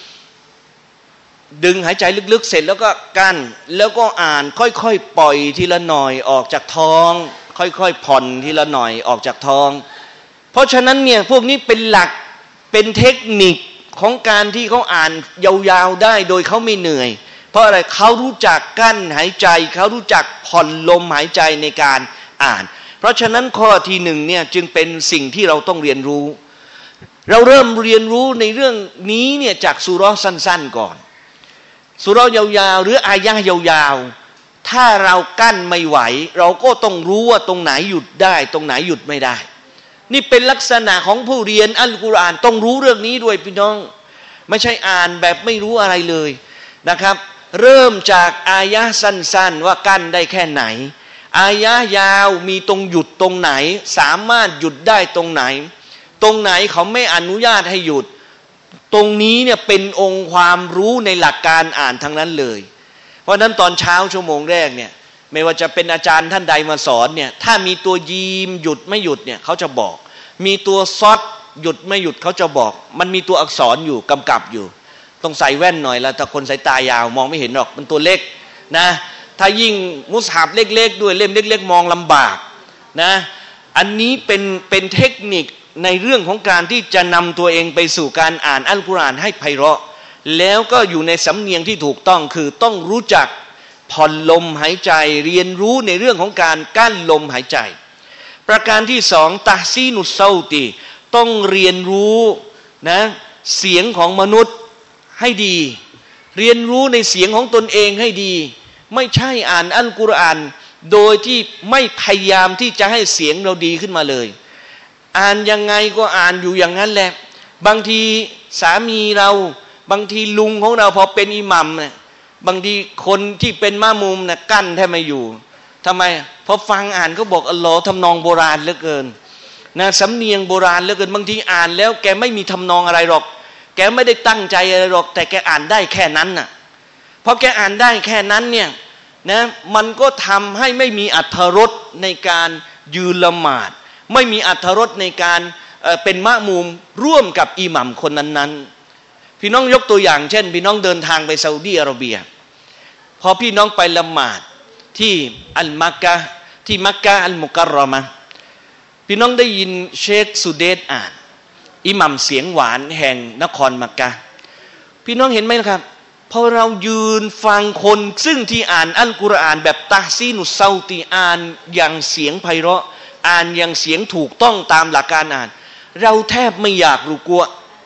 ดึงหายใจลึกๆเสร็จแล้วก็กั้นแล้วก็อ่านค่อยๆปล่อยทีละหน่อยออกจากท้องค่อยๆผ่อนทีละหน่อยออกจากท้องเพราะฉะนั้นเนี่ยพวกนี้เป็นหลักเป็นเทคนิคของการที่เขาอ่านยาวๆได้โดยเขาไม่เหนื่อยเพราะอะไรเขารู้จักกั้นหายใจเขารู้จักผ่อนลมหายใจในการอ่านเพราะฉะนั้นข้อที่หนึ่งเนี่ยจึงเป็นสิ่งที่เราต้องเรียนรู้เราเริ่มเรียนรู้ในเรื่องนี้เนี่ยจากซูเราะห์สั้นๆก่อนซูเราะห์ยาวๆหรืออายะห์ยาวๆถ้าเรากั้นไม่ไหวเราก็ต้องรู้ว่าตรงไหนหยุดได้ตรงไหนหยุดไม่ได้นี่เป็นลักษณะของผู้เรียนอัลกุรอานต้องรู้เรื่องนี้ด้วยพี่น้องไม่ใช่อ่านแบบไม่รู้อะไรเลยนะครับเริ่มจากอายะห์สั้นๆว่ากั้นได้แค่ไหนอายะห์ยาวมีตรงหยุดตรงไหนสามารถหยุดได้ตรงไหนตรงไหนเขาไม่อนุญาตให้หยุดตรงนี้เนี่ยเป็นองค์ความรู้ในหลักการอ่านทั้งนั้นเลยเพราะนั้นตอนเช้าชั่วโมงแรกเนี่ยไม่ว่าจะเป็นอาจารย์ท่านใดมาสอนเนี่ยถ้ามีตัวยีมหยุดไม่หยุดเนี่ยเขาจะบอกมีตัวซอดหยุดไม่หยุดเขาจะบอกมันมีตัวอักษรอยู่กำกับอยู่ต้องใส่แว่นหน่อยแล้วถ้าคนสายตายาวมองไม่เห็นหรอกมันตัวเล็กนะถ้ายิ่งมุสฮับเล็กๆด้วยเล่มเล็กๆมองลำบากนะอันนี้เป็นเป็นเทคนิคในเรื่องของการที่จะนำตัวเองไปสู่การอ่านอัลกุรอานให้ไพเราะแล้วก็อยู่ในสำเนียงที่ถูกต้องคือต้องรู้จักผ่อนลมหายใจเรียนรู้ในเรื่องของการกั้นลมหายใจประการที่สองตะซีนุสเซาตีต้องเรียนรู้นะเสียงของมนุษย์ให้ดีเรียนรู้ในเสียงของตนเองให้ดีไม่ใช่อ่านอัลกุรอานโดยที่ไม่พยายามที่จะให้เสียงเราดีขึ้นมาเลยอ่านยังไงก็อ่านอยู่อย่างนั้นแหละบางทีสามีเราบางทีลุงของเราพอเป็นอิหมัมเนี่ยบางทีคนที่เป็นมะมุมเนี่ยกั้นแทบไม่อยู่ทำไมพอฟังอ่านก็บอกอัลลอฮ์ทำนองโบราณเหลือเกินนะสำเนียงโบราณเหลือเกินบางทีอ่านแล้วแกไม่มีทำนองอะไรหรอกแกไม่ได้ตั้งใจอะไรหรอกแต่แกอ่านได้แค่นั้นน่ะพอแกอ่านได้แค่นั้นเนี่ยนะมันก็ทำให้ไม่มีอรรถรสในการยืนละหมาดไม่มีอรรถรสในการเอ่อเป็นมะมุมร่วมกับอิหมัมคนนั้นๆพี่น้องยกตัวอย่างเช่นพี่น้องเดินทางไปซาอุดีอาระเบียพอพี่น้องไปละหมาดที่อัลมักกะที่มักกะอัลมุกัรรอมะห์พี่น้องได้ยินเชคสุเดศอ่านอิหมัมเสียงหวานแห่งนครมักกะพี่น้องเห็นไหมครับพอเรายืนฟังคนซึ่งที่อ่านอัลกุรอานแบบตะซีนุสเซาตีอ่านอย่างเสียงไพเราะอ่านอย่างเสียงถูกต้องตามหลักการอ่านเราแทบไม่อยากรุกัว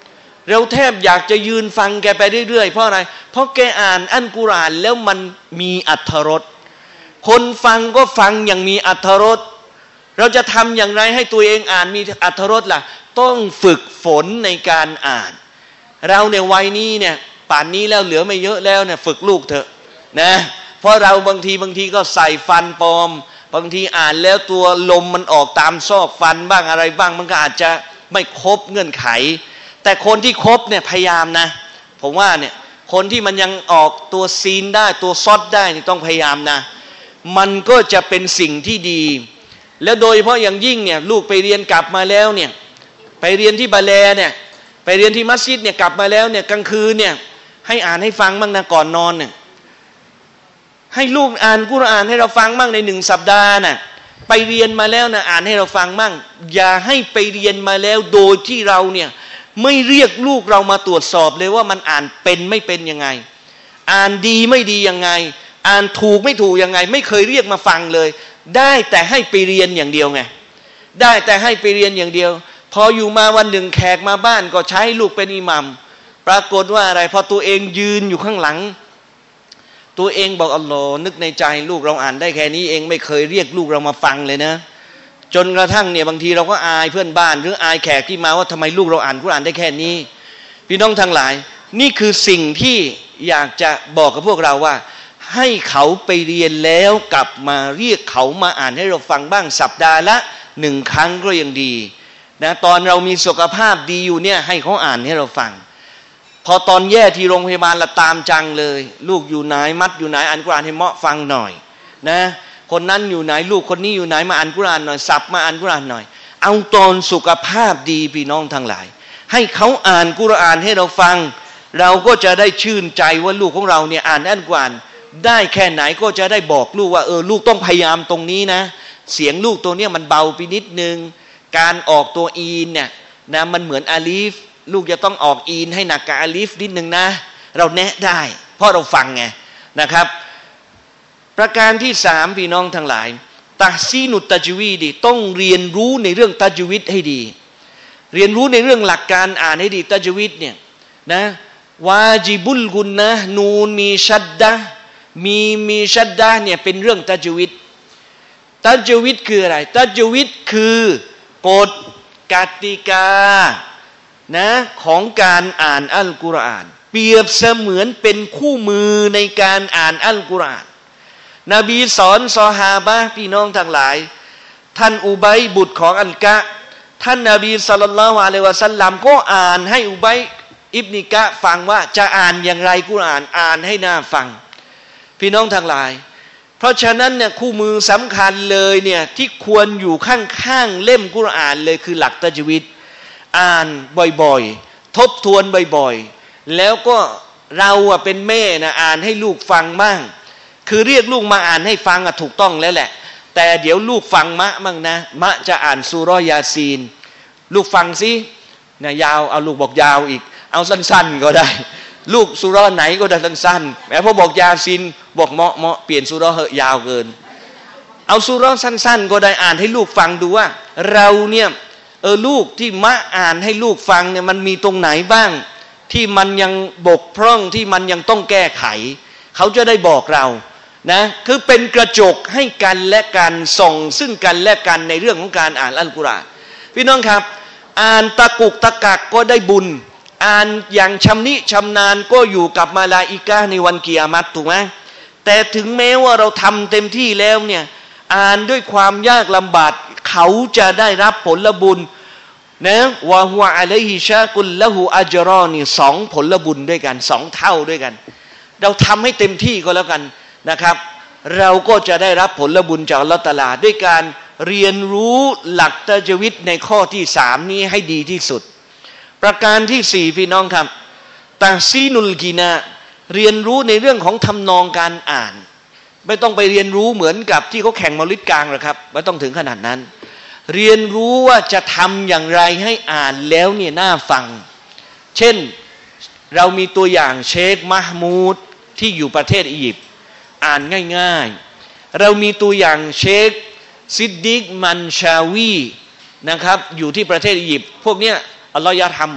เราแทบอยากจะยืนฟังแกไปเรื่อยๆเพราะอะไรเพราะแกอ่านอัลกุรอานแล้วมันมีอรรถรสคนฟังก็ฟังอย่างมีอรรถรสเราจะทำอย่างไรให้ตัวเองอ่านมีอรรถรสล่ะต้องฝึกฝนในการอ่านเราในวัยนี้เนี่ยป่านนี้แล้วเหลือไม่เยอะแล้วเนี่ยฝึกลูกเถอะนะเพราะเราบางทีบางทีก็ใส่ฟันปลอมบางทีอ่านแล้วตัวลมมันออกตามซอกฟันบ้างอะไรบ้างมันก็อาจจะไม่ครบเงื่อนไขแต่คนที่ครบเนี่ยพยายามนะผมว่าเนี่ยคนที่มันยังออกตัวซีนได้ตัวซอดได้นี่ต้องพยายามนะมันก็จะเป็นสิ่งที่ดีแล้วโดยเฉพาะอย่างยิ่งเนี่ยลูกไปเรียนกลับมาแล้วเนี่ยไปเรียนที่บาเลเนี่ยไปเรียนที่มัสยิดเนี่ยกลับมาแล้วเนี่ยกลางคืนเนี่ยให้อ่านให้ฟังบ้างนะก่อนนอนเนี่ยให้ลูกอ่านกุรอานให้เราฟังบ้างในหนึ่งสัปดาห์น่ะไปเรียนมาแล้วนะอ่านให้เราฟังบ้างอย่าให้ไปเรียนมาแล้วโดยที่เราเนี่ยไม่เรียกลูกเรามาตรวจสอบเลยว่ามันอ่านเป็นไม่เป็นยังไงอ่านดีไม่ดียังไงอ่านถูกไม่ถูกยังไงไม่เคยเรียกมาฟังเลยได้แต่ให้ไปเรียนอย่างเดียวไงได้แต่ให้ไปเรียนอย่างเดียวพออยู่มาวันหนึ่งแขกมาบ้านก็ใช้ลูกเป็นอิหมัมปรากฏว่าอะไรพอตัวเองยืนอยู่ข้างหลังตัวเองบอกอัลลอฮ์นึกในใจลูกเราอ่านได้แค่นี้เองไม่เคยเรียกลูกเรามาฟังเลยนะจนกระทั่งเนี่ยบางทีเราก็อายเพื่อนบ้านหรืออายแขกที่มาว่าทำไมลูกเราอ่านกุรอานได้แค่นี้พี่น้องทั้งหลายนี่คือสิ่งที่อยากจะบอกกับพวกเราว่าให้เขาไปเรียนแล้วกลับมาเรียกเขามาอ่านให้เราฟังบ้างสัปดาห์ละหนึ่งครั้งก็ยังดีนะตอนเรามีสุขภาพดีอยู่เนี่ยให้เขาอ่านให้เราฟังพอตอนแย่ที่โรงพยาบาลละตามจังเลยลูกอยู่ไหนมัดอยู่ไหนอ่านกุรอานให้เหมาะฟังหน่อยนะคนนั้นอยู่ไหนลูกคนนี้อยู่ไหนมาอ่านกุรอานหน่อยสับมาอ่านกุรอานหน่อยเอาตอนสุขภาพดีพี่น้องทั้งหลายให้เขาอ่านกุรอานให้เราฟังเราก็จะได้ชื่นใจว่าลูกของเราเนี่ยอ่านอัลกุรอานได้แค่ไหนก็จะได้บอกลูกว่าเออลูกต้องพยายามตรงนี้นะเสียงลูกตัวเนี้ยมันเบาไปนิดนึงการออกตัวอีนเนี่ยนะมันเหมือนอาลีฟลูกจะต้องออกอีนให้หนักกับอาลีฟนิดนึงนะเราแนะได้เพราะเราฟังไงนะครับประการที่สามพี่น้องทั้งหลายตะซีนุตตัจวีดีต้องเรียนรู้ในเรื่องตัจวิดให้ดีเรียนรู้ในเรื่องหลักการอ่านให้ดีตัจวิดเนี่ยนะวาจิบุลกุนนะนูนมีชัดดะมีมีชัดดะเนี่ยเป็นเรื่องตัจวิดตัจวิดคืออะไรตัจวิดคือกฎกติกานะของการอ่านอัลกุรอานเปรียบเสมือนเป็นคู่มือในการอ่านอัลกุรอานนบีสอนซอฮาบะห์พี่น้องทั้งหลายท่านอุบัยบุตรของอัลกะท่านนบีศ็อลลัลลอฮุอะลัยฮิวะซัลลัมก็อ่านให้อุบัยอิบนิกะฟังว่าจะอ่านอย่างไรกุรอานอ่านให้น่าฟังพี่น้องทั้งหลายเพราะฉะนั้นเนี่ยคู่มือสำคัญเลยเนี่ยที่ควรอยู่ข้างๆเล่มกุรอานเลยคือหลักตัจวิดอ่านบ่อยๆทบทวนบ่อยๆแล้วก็เราอะเป็นแม่นะอ่านให้ลูกฟังบ้างคือเรียกลูกมาอ่านให้ฟังอะถูกต้องแล้วแหละแต่เดี๋ยวลูกฟังมะมั่งนะมะจะอ่านซูเราะห์ยาซีนลูกฟังสินะยาวเอาลูกบอกยาวอีกเอาสั้นๆก็ได้ลูกซูเราะห์ไหนก็ได้สั้นๆแม้พอบอกยาซีนบอกเหมาะเหมาะเปลี่ยนซูเราะห์เหอะยาวเกินเอาซูเราะห์สั้นๆก็ได้อ่านให้ลูกฟังดูว่าเราเนี่ยเออลูกที่มะอ่านให้ลูกฟังเนี่ยมันมีตรงไหนบ้างที่มันยังบกพร่องที่มันยังต้องแก้ไขเขาจะได้บอกเรานะคือเป็นกระจกให้กันและกันส่องซึ่งกันและกันในเรื่องของการอ่านอัลกุรอานพี่น้องครับอ่านตะกุกตะกักก็ได้บุญอ่านอย่างชำนิชำนาญก็อยู่กับมาลาอิกะห์ในวันกิยามะฮ์ถูกไหมแต่ถึงแม้ว่าเราทำเต็มที่แล้วเนี่ยอ่านด้วยความยากลำบากเขาจะได้รับผลบุญนะวะฮุวะอะลัยฮิชากุลละหูอัจรอนี่สองผลบุญด้วยกันสองเท่าด้วยกันเราทำให้เต็มที่ก็แล้วกันนะครับเราก็จะได้รับผลบุญจากอัลเลาะห์ตะอาลาด้วยการเรียนรู้หลักตัจวิดในข้อที่สามนี้ให้ดีที่สุดประการที่สี่พี่น้องครับตะซีนุลกีนาเรียนรู้ในเรื่องของทำนองการอ่านไม่ต้องไปเรียนรู้เหมือนกับที่เขาแข่งมอลิดกลางหรอกครับไม่ต้องถึงขนาดนั้นเรียนรู้ว่าจะทำอย่างไรให้อ่านแล้วเนี่ยน่าฟังเช่นเรามีตัวอย่างเชคมะห์มูดที่อยู่ประเทศอียิปต์อ่านง่ายๆเรามีตัวอย่างเชคซิดดิกมันชาวีนะครับอยู่ที่ประเทศอียิปต์พวกเนี้ยอัลลอฮ์ยะฮัมหมดแล้ว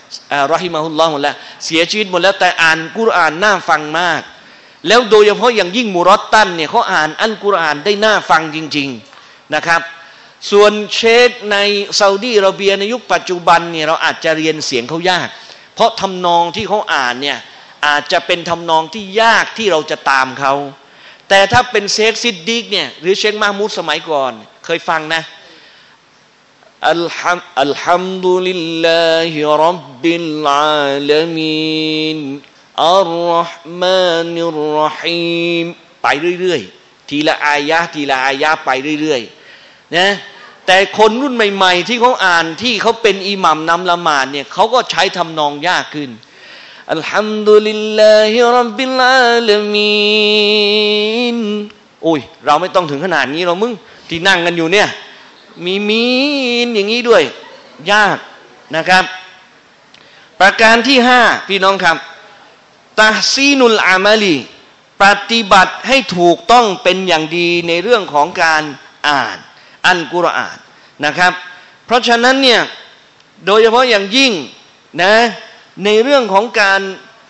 รอฮิมะฮุลลอฮ์หมดแล้วเสียชีวิตหมดแล้วแต่อ่านกุรอานน่าฟังมากแล้วโดยเฉพาะอย่างยิ่งมุรอตตันเนี่ยเขาอ่านอัลกุรอานได้น่าฟังจริงๆนะครับส่วนเชคในซาอุดีอาระเบียในยุคปัจจุบันเนี่ยเราอาจจะเรียนเสียงเขายากเพราะทำนองที่เขาอ่านเนี่ยอาจจะเป็นทำนองที่ยากที่เราจะตามเขาแต่ถ้าเป็นเชคซิดดีกเนี่ยหรือเชคมามูดสมัยก่อนเคยฟังนะอัลฮัมอัลฮัมดุลิลลาฮิร็อบบิลอาลามีนอัรเราะห์มานิรเราะฮีมไปเรื่อยๆทีละอายะห์ทีละอายะห์ไปเรื่อยๆนะแต่คนรุ่นใหม่ๆที่เขาอ่านที่เขาเป็นอิหมัมนำละหมาดเนี่ยเขาก็ใช้ทำนองยากขึ้นอัลฮัมดุลิลลาฮิร็อบบิลอาลามีนโอ้ยเราไม่ต้องถึงขนาดนี้หรอกมึงที่นั่งกันอยู่เนี่ยมีมีนอย่างนี้ด้วยยากนะครับประการที่ห้าพี่น้องครับตะซีนุลอามาลีปฏิบัติให้ถูกต้องเป็นอย่างดีในเรื่องของการอ่านอัลกุรอานนะครับเพราะฉะนั้นเนี่ยโดยเฉพาะอย่างยิ่งนะในเรื่องของการ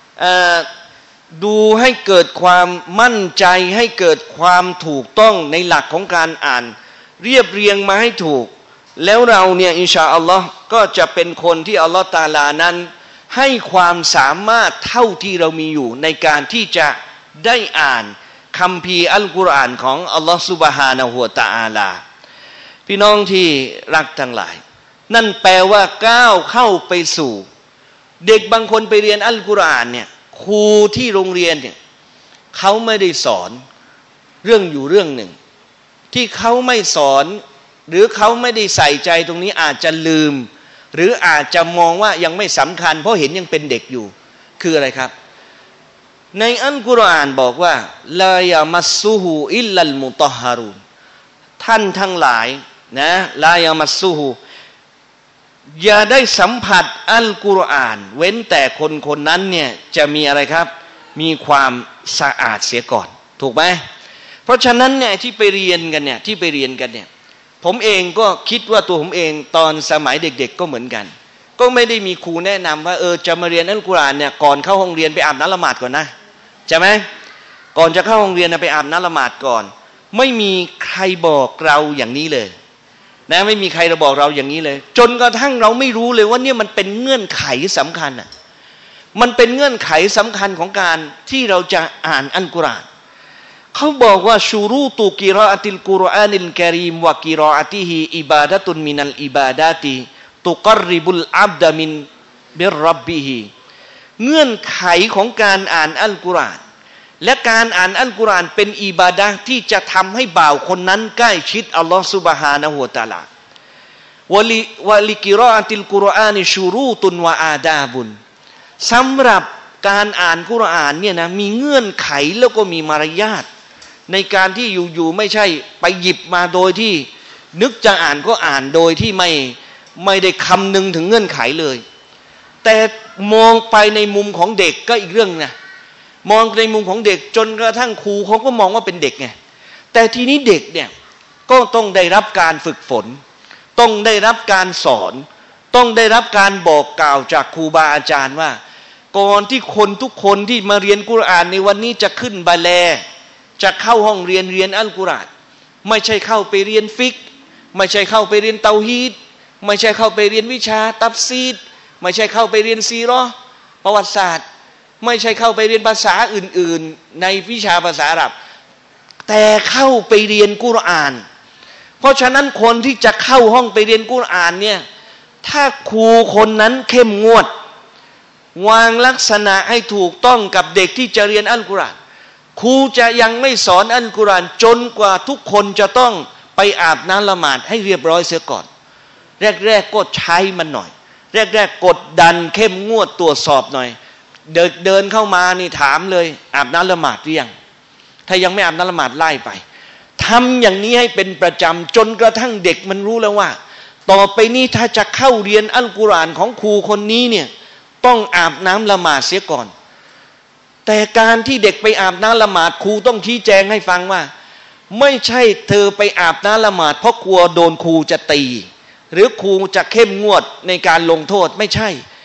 ดูให้เกิดความมั่นใจให้เกิดความถูกต้องในหลักของการอ่านเรียบเรียงมาให้ถูกแล้วเราเนี่ยอินชาอัลลอฮ์ก็จะเป็นคนที่อัลลอฮ์ตะอาลานั้นให้ความสามารถเท่าที่เรามีอยู่ในการที่จะได้อ่านคัมภีร์อัลกุรอานของอัลลอฮ์ซุบฮานะฮูวะตะอาลาพี่น้องที่รักทั้งหลายนั่นแปลว่าก้าวเข้าไปสู่เด็กบางคนไปเรียนอัลกุรอานเนี่ยครูที่โรงเรียนเนี่ยเขาไม่ได้สอนเรื่องอยู่เรื่องหนึ่งที่เขาไม่สอนหรือเขาไม่ได้ใส่ใจตรงนี้อาจจะลืมหรืออาจจะมองว่ายังไม่สำคัญเพราะเห็นยังเป็นเด็กอยู่คืออะไรครับในอัลกุรอานบอกว่าลายามัสซูฮูอิลลัลมุตอฮารูนท่านทั้งหลายนะลายามัสซูฮูอย่าได้สัมผัสอัลกุรอานเว้นแต่คนคนนั้นเนี่ยจะมีอะไรครับมีความสะอาดเสียก่อนถูกไหมเพราะฉะนั้นเนี่ยที่ไปเรียนกันเนี่ยที่ไปเรียนกันเนี่ยผมเองก็คิดว่าตัวผมเองตอนสมัยเด็กๆก็เหมือนกันก็ไม่ได้มีครูแนะนำว่าเออจะมาเรียนอัลกุรอานเนี่ยก่อนเข้าห้องเรียนไปอาบน้ำละหมาดก่อนนะใช่ไหมก่อนจะเข้าห้องเรียนไปอาบน้ำละหมาดก่อนไม่มีใครบอกเราอย่างนี้เลยนะไม่มีใครเราบอกเราอย่างนี้เลยจนกระทั่งเราไม่รู้เลยว่าเนี่ยมันเป็นเงื่อนไขสำคัญอ่ะมันเป็นเงื่อนไขสำคัญของการที่เราจะอ่านอัลกุรอานเขาบอกว่าชูรูตุกิรออะติลกุรอานิลกะรีมวะกิรออะติฮิอิบาดะตุนมินัลอิบาดาติตุกรริบุลอับดะมินบิรร็อบบิฮิเงื่อนไขของการอ่านอัลกุรอานและการอ่านอัลกุรอานเป็นอิบาดะห์ที่จะทำให้บ่าวคนนั้นใกล้ชิดอัลลอฮฺซุบฮานะฮูวะตะอาลาวะลิวะลิกิรออะติลกุรอานิชูรูตุนวะอาดาบุนสำหรับการอ่านกุรอานเนี่ยนะมีเงื่อนไขแล้วก็มีมารยาทในการที่อยู่ๆไม่ใช่ไปหยิบมาโดยที่นึกจะอ่านก็อ่านโดยที่ไม่ไม่ได้คำนึงถึงเงื่อนไขเลยแต่มองไปในมุมของเด็กก็อีกเรื่องนะมองในมุมของเด็กจนกระทั่งครูเขาก็มองว่าเป็นเด็กไงแต่ทีนี้เด็กเนี่ยก็ต้องได้รับการฝึกฝนต้องได้รับการสอนต้องได้รับการบอกกล่าวจากครูบาอาจารย์ว่าก่อนที่คนทุกคนที่มาเรียนกุรอานในวันนี้จะขึ้นบาแลจะเข้าห้องเรียนเรียนอัลกุรอานไม่ใช่เข้าไปเรียนฟิกไม่ใช่เข้าไปเรียนเตาฮีดไม่ใช่เข้าไปเรียนวิชาตัฟซีรไม่ใช่เข้าไปเรียนซีเราะห์ประวัติศาสตร์ไม่ใช่เข้าไปเรียนภาษาอื่นๆในวิชาภาษาอาหรับแต่เข้าไปเรียนกุรอานเพราะฉะนั้นคนที่จะเข้าห้องไปเรียนกุรอานเนี่ยถ้าครูคนนั้นเข้มงวดวางลักษณะให้ถูกต้องกับเด็กที่จะเรียนอัลกุรอานครูจะยังไม่สอนอัลกุรอานจนกว่าทุกคนจะต้องไปอาบน้ำละหมาดให้เรียบร้อยเสียก่อนแรกๆก็ใช้มันหน่อยแรกๆกดดันเข้มงวดตรวจสอบหน่อยเดินเดินเข้ามานี่ถามเลยอาบน้ำละหมาดหรือยังถ้ายังไม่อาบน้ำละหมาดไล่ไปทำอย่างนี้ให้เป็นประจำจนกระทั่งเด็กมันรู้แล้วว่าต่อไปนี้ถ้าจะเข้าเรียนอัลกุรอานของครูคนนี้เนี่ยต้องอาบน้ำละหมาดเสียก่อนแต่การที่เด็กไปอาบน้ำละหมาดครูต้องชี้แจงให้ฟังว่าไม่ใช่เธอไปอาบน้ำละหมาดเพราะกลัวโดนครูจะตีหรือครูจะเข้มงวดในการลงโทษไม่ใช่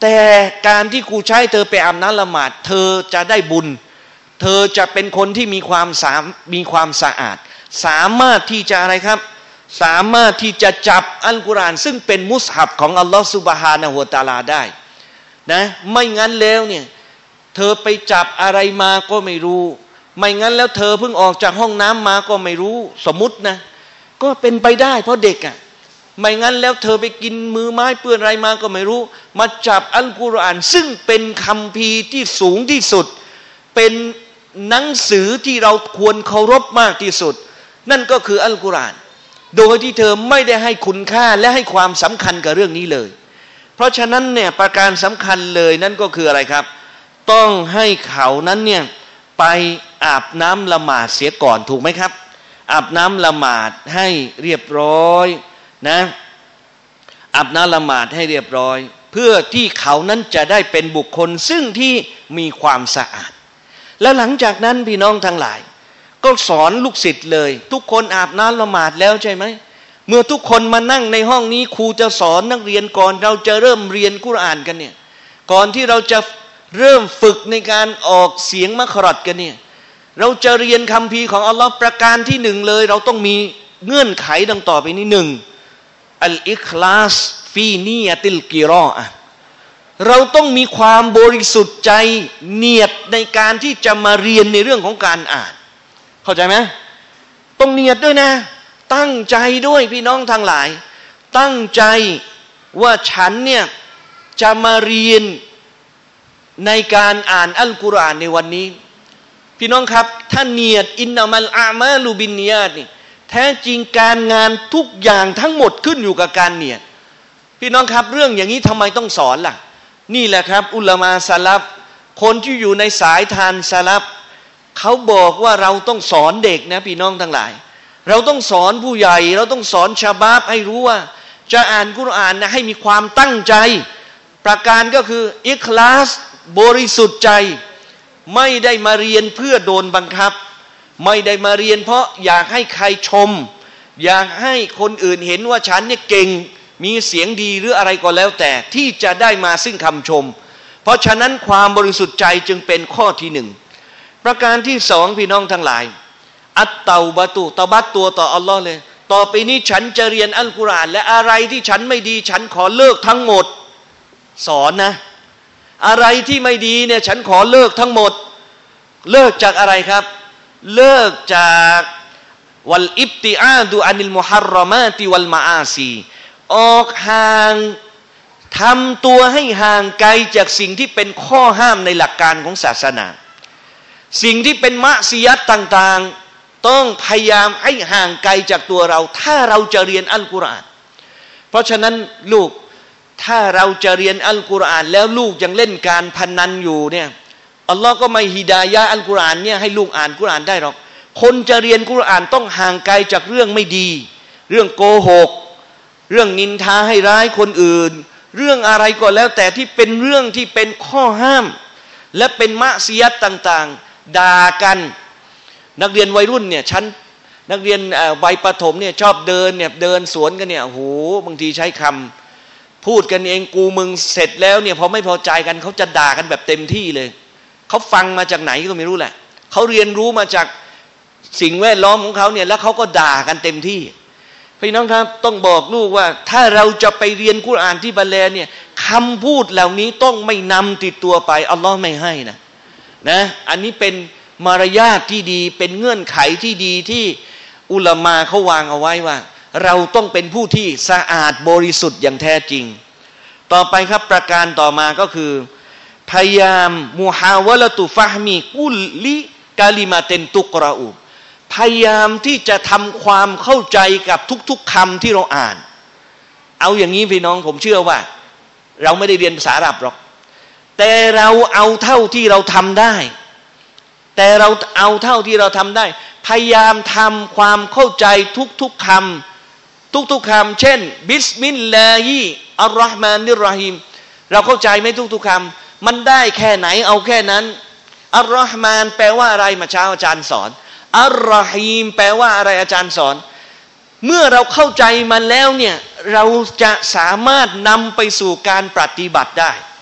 แต่การที่กูใช้เธอไปอาบน้ำละหมาดเธอจะได้บุญเธอจะเป็นคนที่มีความสามมีความสะอาดสามารถที่จะอะไรครับสามารถที่จะจับอัลกุรอานซึ่งเป็นมุสฮับของอัลลอฮฺซุบฮานะฮูวะตะอาลาได้นะไม่งั้นแล้วเนี่ยเธอไปจับอะไรมาก็ไม่รู้ไม่งั้นแล้วเธอเพิ่งออกจากห้องน้ำมาก็ไม่รู้สมมุตินะก็เป็นไปได้เพราะเด็กอ่ะไม่งั้นแล้วเธอไปกินมือไม้เปื้อนอะไรมาก็ไม่รู้มาจับอัลกุรอานซึ่งเป็นคัมภีร์ที่สูงที่สุดเป็นหนังสือที่เราควรเคารพมากที่สุดนั่นก็คืออัลกุรอานโดยที่เธอไม่ได้ให้คุณค่าและให้ความสำคัญกับเรื่องนี้เลยเพราะฉะนั้นเนี่ยประการสำคัญเลยนั่นก็คืออะไรครับต้องให้เขานั้นเนี่ยไปอาบน้ำละหมาดเสียก่อนถูกไหมครับอาบน้ำละหมาดให้เรียบร้อยนะอาบน้ำละหมาดให้เรียบร้อยเพื่อที่เขานั้นจะได้เป็นบุคคลซึ่งที่มีความสะอาดและหลังจากนั้นพี่น้องทั้งหลายก็สอนลูกศิษย์เลยทุกคนอาบน้ำละหมาดแล้วใช่ไหมเมื่อทุกคนมานั่งในห้องนี้ครูจะสอนนักเรียนก่อนเราจะเริ่มเรียนกุรอานกันเนี่ยก่อนที่เราจะเริ่มฝึกในการออกเสียงมัครัดกันเนี่ยเราจะเรียนคัมภีร์ของอัลลอฮ์ประการที่หนึ่งเลยเราต้องมีเงื่อนไขดังต่อไปนี้หนึ่งอัลอิคลาสฟีนียะติลกิรออะเราต้องมีความบริสุทธิ์ใจเนียดในการที่จะมาเรียนในเรื่องของการอ่านเข้าใจไหมต้องเนียดด้วยนะตั้งใจด้วยพี่น้องทั้งหลายตั้งใจว่าฉันเนี่ยจะมาเรียนในการอ่านอัลกุรอานในวันนี้พี่น้องครับถ้าเนียดอินนามัลอามาลูบินนียาตนี่แท้จริงการงานทุกอย่างทั้งหมดขึ้นอยู่กับการเนียดพี่น้องครับเรื่องอย่างนี้ทำไมต้องสอนล่ะนี่แหละครับอุลามะซะลัฟคนที่อยู่ในสายทานซะลัฟเขาบอกว่าเราต้องสอนเด็กนะพี่น้องทั้งหลายเราต้องสอนผู้ใหญ่เราต้องสอนชาบาบให้รู้ว่าจะอ่านกุรอานนะให้มีความตั้งใจประการก็คืออิคลาสบริสุทธิ์ใจไม่ได้มาเรียนเพื่อโดนบังคับไม่ได้มาเรียนเพราะอยากให้ใครชมอยากให้คนอื่นเห็นว่าฉันเนี่ยเก่งมีเสียงดีหรืออะไรก็แล้วแต่ที่จะได้มาซึ่งคำชมเพราะฉะนั้นความบริสุทธิ์ใจจึงเป็นข้อที่หนึ่งประการที่สองพี่น้องทั้งหลายอัตเตาบะตุตะบัตตัวต่ออัลลอฮ์เลยต่อไปนี้ฉันจะเรียนอัลกุรอานและอะไรที่ฉันไม่ดีฉันขอเลิกทั้งหมดสอนนะอะไรที่ไม่ดีเนี่ยฉันขอเลิกทั้งหมดเลิกจากอะไรครับเลิกจากวัลอิบติอาดุอานิลมุฮัรรอมาติวัลมาอาซีออกห่างทำตัวให้ห่างไกลจากสิ่งที่เป็นข้อห้ามในหลักการของศาสนาสิ่งที่เป็นมะซียัตต่างๆต้องพยายามให้ห่างไกลจากตัวเราถ้าเราจะเรียนอัลกุรอานเพราะฉะนั้นลูกถ้าเราจะเรียนอัลกุรอานแล้วลูกยังเล่นการพนันอยู่เนี่ยอัลลอฮ์ก็ไม่ฮิดายะห์อัลกุรอานเนี่ยให้ลูกอ่านกุรอานได้หรอกคนจะเรียนกุรอานต้องห่างไกลจากเรื่องไม่ดีเรื่องโกหกเรื่องนินทาให้ร้ายคนอื่นเรื่องอะไรก็แล้วแต่ที่เป็นเรื่องที่เป็นข้อห้ามและเป็นมะซียัตต่างๆด่ากันนักเรียนวัยรุ่นเนี่ยชั้นนักเรียนวัยประถมเนี่ยชอบเดินเนี่ยเดินสวนกันเนี่ยโอ้โหบางทีใช้คำพูดกันเองกูมึงเสร็จแล้วเนี่ยพอไม่พอใจกันเขาจะด่ากันแบบเต็มที่เลยเขาฟังมาจากไหนก็ไม่รู้แหละเขาเรียนรู้มาจากสิ่งแวดล้อมของเขาเนี่ยแล้วเขาก็ด่ากันเต็มที่พี่น้องครับต้องบอกลูกว่าถ้าเราจะไปเรียนกุรอานที่บาเลเนี่ยคำพูดเหล่านี้ต้องไม่นำติดตัวไปอัลลอฮ์ไม่ให้นะนะอันนี้เป็นมารยาทที่ดีเป็นเงื่อนไขที่ดีที่อุลามะเขาวางเอาไว้ว่าเราต้องเป็นผู้ที่สะอาดบริสุทธิ์อย่างแท้จริงต่อไปครับประการต่อมาก็คือพยายามมุฮาวะละตุฟะฮมีกุลลิกาลิมาเตนตุกราอูพยายามที่จะทำความเข้าใจกับทุกๆคำที่เราอ่านเอาอย่างนี้พี่น้องผมเชื่อว่าเราไม่ได้เรียนภาษาอาหรับหรอกแต่เราเอาเท่าที่เราทำได้แต่เราเอาเท่าที่เราทำได้พยายามทำความเข้าใจทุกๆคำทุกๆคำเช่นบิสมิลลาฮิอัลเราะห์มานิรเราะฮีมเราเข้าใจไหมทุกๆคำมันได้แค่ไหนเอาแค่นั้นอัลเราะห์มานแปลว่าอะไรมาเช้าอาจารย์สอนอัลเราะฮีมแปลว่าอะไรอาจารย์สอนเมื่อเราเข้าใจมันแล้วเนี่ยเราจะสามารถนำไปสู่การปฏิบัติได้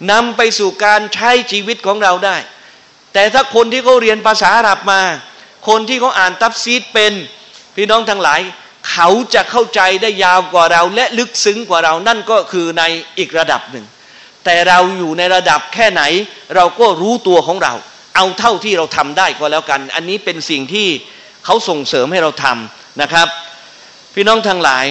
นำไปสู่การใช้ชีวิตของเราได้แต่ถ้าคนที่เขาเรียนภาษาอาหรับมาคนที่เขาอ่านตัฟซีรเป็นพี่น้องทั้งหลายเขาจะเข้าใจได้ยาวกว่าเราและลึกซึ้งกว่าเรานั่นก็คือในอีกระดับหนึ่งแต่เราอยู่ในระดับแค่ไหนเราก็รู้ตัวของเราเอาเท่าที่เราทำได้ก็แล้วกันอันนี้เป็นสิ่งที่เขาส่งเสริมให้เราทำนะครับพี่น้องทั้งหลาย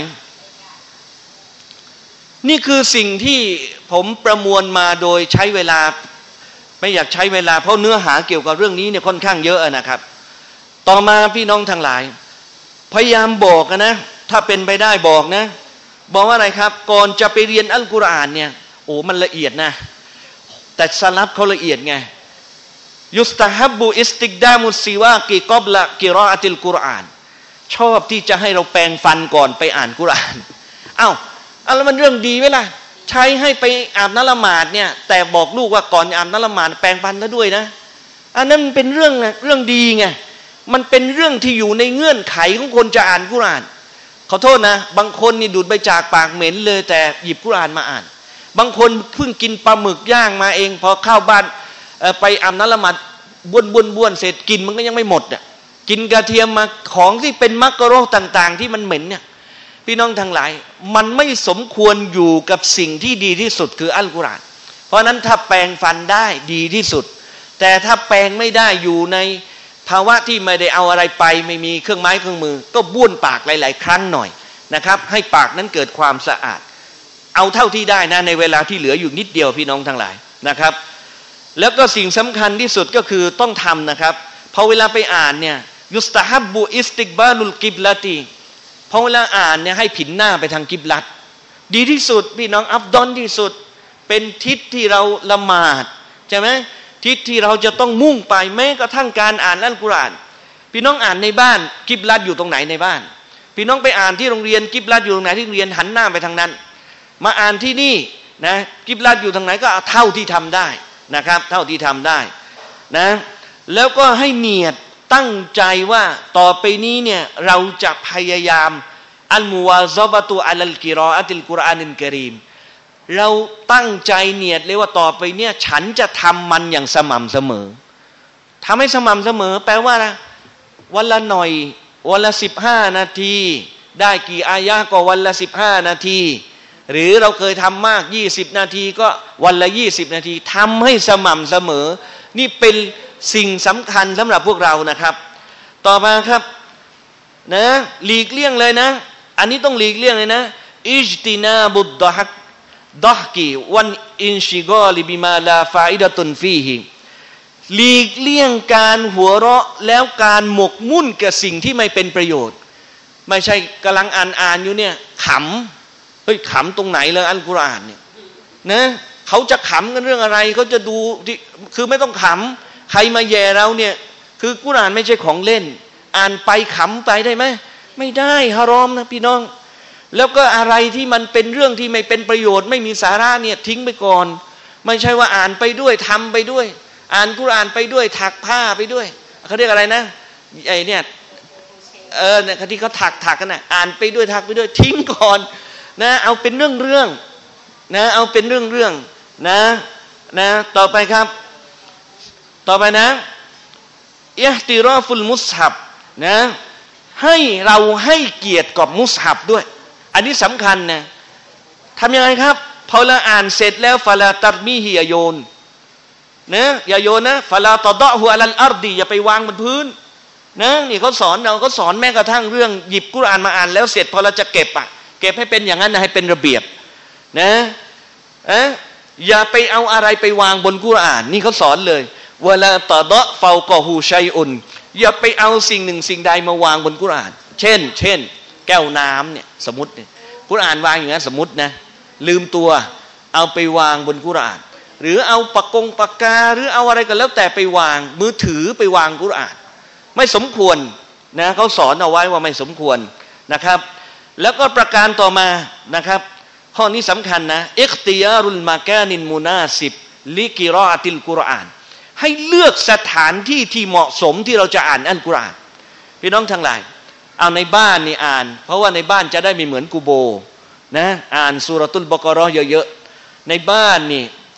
นี่คือสิ่งที่ผมประมวลมาโดยใช้เวลาไม่อยากใช้เวลาเพราะเนื้อหาเกี่ยวกับเรื่องนี้เนี่ยค่อนข้างเยอะนะครับต่อมาพี่น้องทั้งหลายพยายามบอกนะถ้าเป็นไปได้บอกนะบอกว่าอะไรครับก่อนจะไปเรียนอัลกุรอานเนี่ยโอ้มันละเอียดนะแต่สลับเขาละเอียดไงยุสตาฮับบุอิสติกดามุสซิวากิกอบละกิรออะติลกุรอานชอบที่จะให้เราแปรงฟันก่อนไปอ่านกุรอานอ้าวอะไรมันเรื่องดีไหมล่ะใช้ให้ไปอาบน้ำละหมาดเนี่ยแต่บอกลูกว่าก่อนอาบน้ำละหมาดแปรงฟันแล้วด้วยนะอันนั้นเป็นเรื่องเรื่องดีไงมันเป็นเรื่องที่อยู่ในเงื่อนไขของคนจะอ่านกุรอานขอโทษนะบางคนนี่ดูดไปจากปากเหม็นเลยแต่หยิบกุรอานมาอ่านบางคนเพิ่งกินปลาหมึกย่างมาเองพอเข้าบ้านไปอาบน้ำละหมาดบ้วนบ้วนบ้วนเสร็จกินมันก็ยังไม่หมดอ่ะกินกระเทียมมาของที่เป็นมักกะโรห์ต่างๆที่มันเหม็นเนี่ยพี่น้องทั้งหลายมันไม่สมควรอยู่กับสิ่งที่ดีที่สุดคืออัลกุรอานเพราะนั้นถ้าแปรงฟันได้ดีที่สุดแต่ถ้าแปรงไม่ได้อยู่ในภาวะที่ไม่ได้เอาอะไรไปไม่มีเครื่องไม้เครื่องมือก็บ้วนปากหลายๆครั้งหน่อยนะครับให้ปากนั้นเกิดความสะอาดเอาเท่าที่ได้นะในเวลาที่เหลืออยู่นิดเดียวพี่น้องทั้งหลายนะครับแล้วก็สิ่งสำคัญที่สุดก็คือต้องทำนะครับพอเวลาไปอ่านเนี่ยยุสตาฮับบุอิสติกบาลุลกิบลาตีพอเวลาอ่านเนี่ยให้ผินหน้าไปทางกิบลัตดีที่สุดพี่น้องอัฟดอนที่สุดเป็นทิศที่เราละหมาดใช่ไหมทิศที่เราจะต้องมุ่งไปแม้กระทั่งการอ่านอัลกุรอานพี่น้องอ่านในบ้านกิบลัตอยู่ตรงไหนในบ้านพี่น้องไปอ่านที่โรงเรียนกิบลัตอยู่ตรงไหนที่โรงเรียนหันหน้าไปทางนั้นมาอ่านที่นี่นะกิบลัตอยู่ทางไหนก็เอาเท่าที่ทำได้นะครับเท่าที่ทำได้นะแล้วก็ให้เนียดตั้งใจว่าต่อไปนี้เนี่ยเราจะพยายามอัลมุวาซะบะตุอัลกิรออะติลกุรอานิลกะรีมเราตั้งใจเนียดเลยว่าต่อไปเนี่ยฉันจะทำมันอย่างสม่ำเสมอทำให้สม่ำเสมอแปลว่าวันละหน่อยวันละสิบห้านาทีได้กี่อายะห์ก็วันละสิบห้านาทีหรือเราเคยทำมากยี่สิบนาทีก็วันละยี่สิบนาทีทำให้สม่ำเสมอนี่เป็นสิ่งสำคัญสำหรับพวกเรานะครับต่อมาครับนะหลีกเลี่ยงเลยนะอันนี้ต้องหลีกเลี่ยงเลยนะอิจตินาบุดดะฮักดะฮกีวันอินชิกอลิบิมาลาฟาอิดะตุนฟีฮิหลีกเลี่ยงการหัวเราะแล้วการหมกมุ่นกับสิ่งที่ไม่เป็นประโยชน์ไม่ใช่กำลังอ่านอ่านอยู่เนี่ยขำเฮ้ยขำตรงไหนเลยอัลกุรอานเนี่ยนะเขาจะขำกันเรื่องอะไรเขาจะดูคือไม่ต้องขำใครมาแย่เราเนี่ยคือกุรอานไม่ใช่ของเล่นอ่านไปขำไปได้ไหมไม่ได้ฮารอมนะพี่น้องแล้วก็อะไรที่มันเป็นเรื่องที่ไม่เป็นประโยชน์ไม่มีสาระเนี่ยทิ้งไปก่อนไม่ใช่ว่าอ่านไปด้วยทำไปด้วยอ่านกุรอานไปด้วยถักผ้าไปด้วยเขาเรียกอะไรนะไอเนี่ยเออเนี่ยที่เขาถักถักกันนะอ่านไปด้วยถักไปด้วยทิ้งก่อนนะเอาเป็นเรื่องเรื่องนะเอาเป็นเรื่องเรื่องนะนะต่อไปครับต่อไปนะอิห์ติรอฟุลมุสฮับนะให้เราให้เกียรติกับมุสฮับด้วยอันนี้สำคัญนะทำยังไงครับพอเราอ่านเสร็จแล้วฟาลาตัรมีฮิยาโยนนะอย่าโยนนะฟาลาตอดะฮุอัลอัรดีอย่าไปวางบนพื้นนะนี่เขาสอนเราก็สอนแม้กระทั่งเรื่องหยิบกุรอานมาอ่านแล้วเสร็จพอเราจะเก็บอ่ะเก็บให้เป็นอย่างนั้นนะให้เป็นระเบียบนะเอ๊ะอย่าไปเอาอะไรไปวางบนกุรอานนี่เขาสอนเลยเวลาตอดะฟากอฮูชัยอุนอย่าไปเอาสิ่งหนึ่งสิ่งใดมาวางบนกุรอานเช่นเช่นแก้วน้ำเนี่ยสมมติเนี่ยกุรอานวางอย่างนั้นสมมตินะลืมตัวเอาไปวางบนกุรอานหรือเอาปากกงปากกาหรือเอาอะไรก็แล้วแต่ไปวางมือถือไปวางกุรอานไม่สมควรนะเขาสอนเอาไว้ว่าไม่สมควรนะครับแล้วก็ประการต่อมานะครับข้อนี้สำคัญนะอิคติยารุลมากานินมุนาซิบลิกิรออะติลกุรอานให้เลือกสถานที่ที่เหมาะสมที่เราจะอ่านอัลกุรอานพี่น้องทั้งหลายเอาในบ้านนี่อ่านเพราะว่าในบ้านจะได้ไม่เหมือนกูโบนะอ่านซูเราะตุลบะเกาะเราะห์เยอะๆในบ้านนี่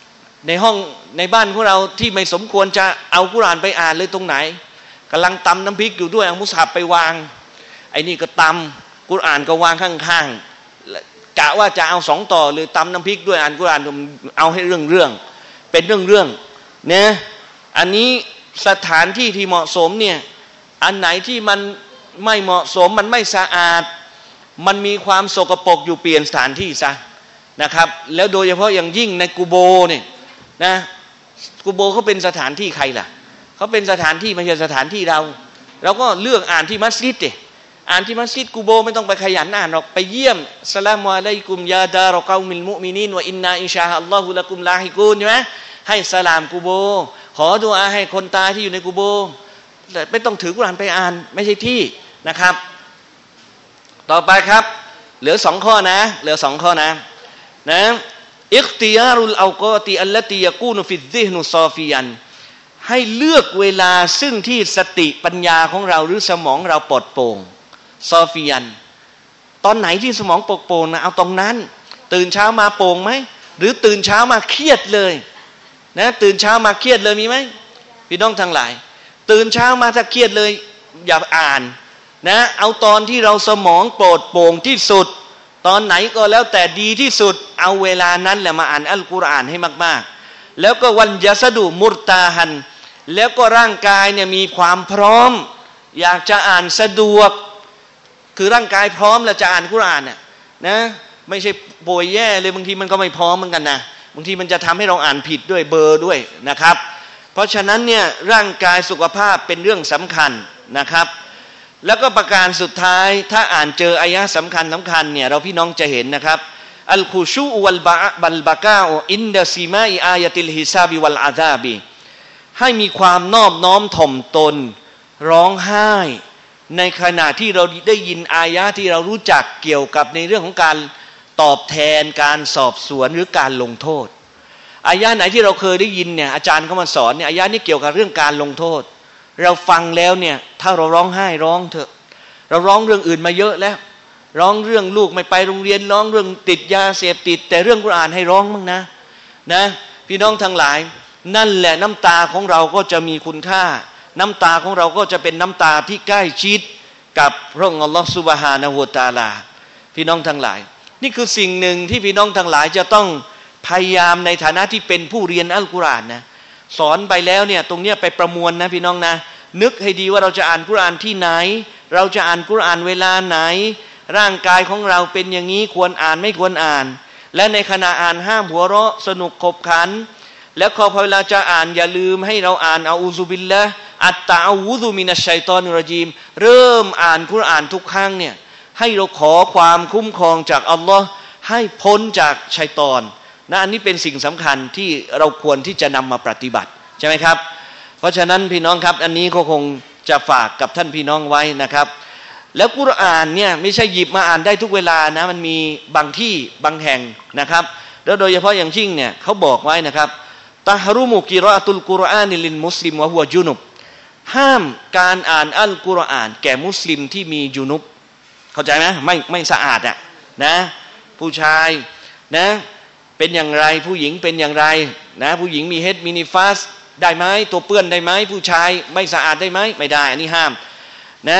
ในห้องในบ้านของเราที่ไม่สมควรจะเอากุรอานไปอ่านเลยตรงไหนกำลังตำน้ำพริกอยู่ด้วยเอามุสฮับไปวางไอ้นี่ก็ตำกุรอานก็วางข้างๆกะว่าจะเอาสองต่อเลยตำน้ำพริกด้วยอ่านกุรอานเอาให้เรื่องเรื่องเป็นเรื่องเรื่องเนี่ยอันนี้สถานที่ที่เหมาะสมเนี่ยอันไหนที่มันไม่เหมาะสมมันไม่สะอาดมันมีความสกปรกอยู่เปลี่ยนสถานที่ซะนะครับแล้วโดยเฉพาะอย่างยิ่งในกูโบเนี่ยนะกูโบเขาเป็นสถานที่ใครล่ะเขาเป็นสถานที่ไม่ใช่สถานที่เราเราก็เลือกอ่านที่มัสยิดดิอ่านที่มัสยิดกูโบไม่ต้องไปขยันอ่านหรอกไปเยี่ยมสลามุอะลัยกุมยาดารอกามิลมุมินีนวะอินนาอินชาอัลลอฮุละกุมลาฮิกูนใช่ไหมให้สลามกูโบขอดุอาให้คนตายที่อยู่ในกูโบแต่ไม่ต้องถือกุรอานไปอ่านไม่ใช่ที่นะครับต่อไปครับเหลือสองข้อนะเหลือสองข้อนะนะอิคติยารุลเอากอติอัลลตียะกูนุฟิดซิฮนุซอฟิยันให้เลือกเวลาซึ่งที่สติปัญญาของเราหรือสมองเราปลอดโปร่งซอฟิยันตอนไหนที่สมองปลอดโปร่งนะเอาตรงนั้นตื่นเช้ามาโปร่งไหมหรือตื่นเช้ามาเครียดเลยนะตื่นเช้ามาเครียดเลยมีไหมพี่น้องทั้งหลายตื่นเช้ามาถ้าเครียดเลยอย่าอ่านนะเอาตอนที่เราสมองปลอดโปร่งที่สุดตอนไหนก็แล้วแต่ดีที่สุดเอาเวลานั้นแหละมาอ่านอัลกุรอานให้มากๆแล้วก็วันยะสะดุมุรตาหันแล้วก็ร่างกายเนี่ยมีความพร้อมอยากจะอ่านสะดวกคือร่างกายพร้อมแล้วจะอ่านกุรอานเนี่ยนะไม่ใช่ป่วยแย่เลยบางทีมันก็ไม่พร้อมเหมือนกันนะบางทีมันจะทำให้เราอ่านผิดด้วยเบอร์ด้วยนะครับเพราะฉะนั้นเนี่ยร่างกายสุขภาพเป็นเรื่องสำคัญนะครับแล้วก็ประการสุดท้ายถ้าอ่านเจออายะสำคัญสำคัญเนี่ยเราพี่น้องจะเห็นนะครับอัลคุชูวัลบะบัลบะกาอินดะซีมาอิอายะติลฮิซาบิวัลอาซาบิให้มีความนอบน้อมถ่อมตนร้องไห้ในขณะที่เราได้ยินอายะที่เรารู้จักเกี่ยวกับในเรื่องของการตอบแทนการสอบสวนหรือการลงโทษอายะไหนที่เราเคยได้ยินเนี่ยอาจารย์เขามาสอนเนี่ยอายะนี้เกี่ยวกับเรื่องการลงโทษเราฟังแล้วเนี่ยถ้าเราร้องไห้ร้องเถอะเราร้องเรื่องอื่นมาเยอะแล้วร้องเรื่องลูกไม่ไปโรงเรียนร้องเรื่องติดยาเสพติดแต่เรื่องกุรอานให้ร้องบ้างนะนะพี่น้องทั้งหลายนั่นแหละน้ำตาของเราก็จะมีคุณค่าน้ำตาของเราก็จะเป็นน้ำตาที่ใกล้ชิดกับพระองค์อัลลอฮฺซุบฮานะฮูวะตะอาลาพี่น้องทั้งหลายนี่คือสิ่งหนึ่งที่พี่น้องทั้งหลายจะต้องพยายามในฐานะที่เป็นผู้เรียนอัลกุรอานนะสอนไปแล้วเนี่ยตรงเนี้ยไปประมวลนะพี่น้องนะนึกให้ดีว่าเราจะอ่านกุรอานที่ไหนเราจะอ่านกุรอานเวลาไหนร่างกายของเราเป็นอย่างนี้ควรอ่านไม่ควรอ่านและในขณะอ่านห้ามหัวเราะสนุกขบขันแล้วพอเวลาจะอ่านอย่าลืมให้เราอ่านเอาอูซุบิลละอัตตะอูซุมินัชชัยฏอนิรรจีมเริ่มอ่านกุรอานทุกครั้งเนี่ยให้เราขอความคุ้มครองจากอัลลอฮ์ให้พ้นจากชัยฏอนนะอันนี้เป็นสิ่งสำคัญที่เราควรที่จะนำมาปฏิบัติใช่ไหมครับเพราะฉะนั้นพี่น้องครับอันนี้ก็คงจะฝากกับท่านพี่น้องไว้นะครับแล้วกุรอานเนี่ยไม่ใช่หยิบมาอ่านได้ทุกเวลานะมันมีบางที่บางแห่งนะครับแล้วโดยเฉพาะอย่างยิ่งเนี่ยเขาบอกไว้นะครับตะฮรุมุกิรอตุลกุรอานิลินมุสลิมวะฮัวจุนุบห้ามการอ่านอัลกุรอานแก่มุสลิมที่มีจุนุบเข้าใจไหมไม่ไม่สะอาดอ่ะนะผู้ชายนะเป็นอย่างไรผู้หญิงเป็นอย่างไรนะผู้หญิงมีเฮดมินิฟาสได้ไหมตัวเปื้อนได้ไหมผู้ชายไม่สะอาดได้ไหมไม่ได้อันนี้ห้ามนะ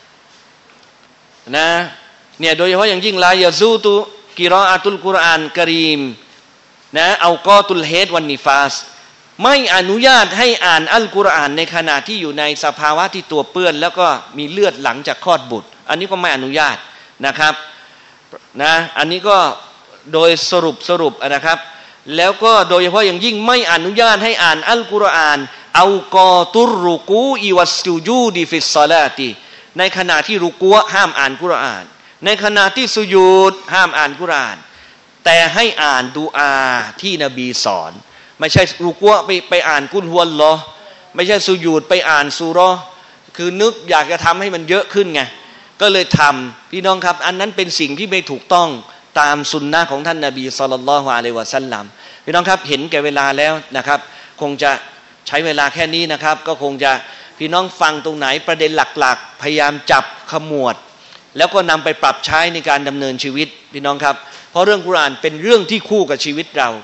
นะเนี่ยโดยเฉพาะอย่างยิ่งลายาซูตุกิรออาตุลกุรอานกะรีมนะเอากอตุลเฮดวันนิฟาสไม่อนุญาตให้อ่านอัลกุรอานในขณะที่อยู่ในสภาวะที่ตัวเปื้อนแล้วก็มีเลือดหลังจากคลอดบุตรอันนี้ก็ไม่อนุญาตนะครับนะอันนี้ก็โดยสรุปสรุปนะครับแล้วก็โดยเฉพาะอย่างยิ่งไม่อนุญาตให้อ่านอัลกุรอานเอากอตุรรุกูอิวัสซุจูดิฟิศศอลาติในขณะที่รุกัวห้ามอ่านกุรอานในขณะที่สุญูดห้ามอ่านกุรอานแต่ให้อ่านดุอาที่นบีสอนไม่ใช่รุกัวไปไปอ่านกุลฮุวัลลอฮ์ไม่ใช่สุญูดไปอ่านซูเราะห์คือนึกอยากจะทำให้มันเยอะขึ้นไงก็เลยทำพี่น้องครับอันนั้นเป็นสิ่งที่ไม่ถูกต้องตามสุนนะของท่านนบีศ็อลลัลลอฮุอะลัยฮิวะซัลลัมพี่น้องครับเห็นแก่เวลาแล้วนะครับคงจะใช้เวลาแค่นี้นะครับก็คงจะพี่น้องฟังตรงไหนประเด็นหลักๆพยายามจับขมวดแล้วก็นำไปปรับใช้ในการดำเนินชีวิตพี่น้องครับเพราะเรื่องกุรอานเป็นเรื่องที่คู่กับชีวิตเรา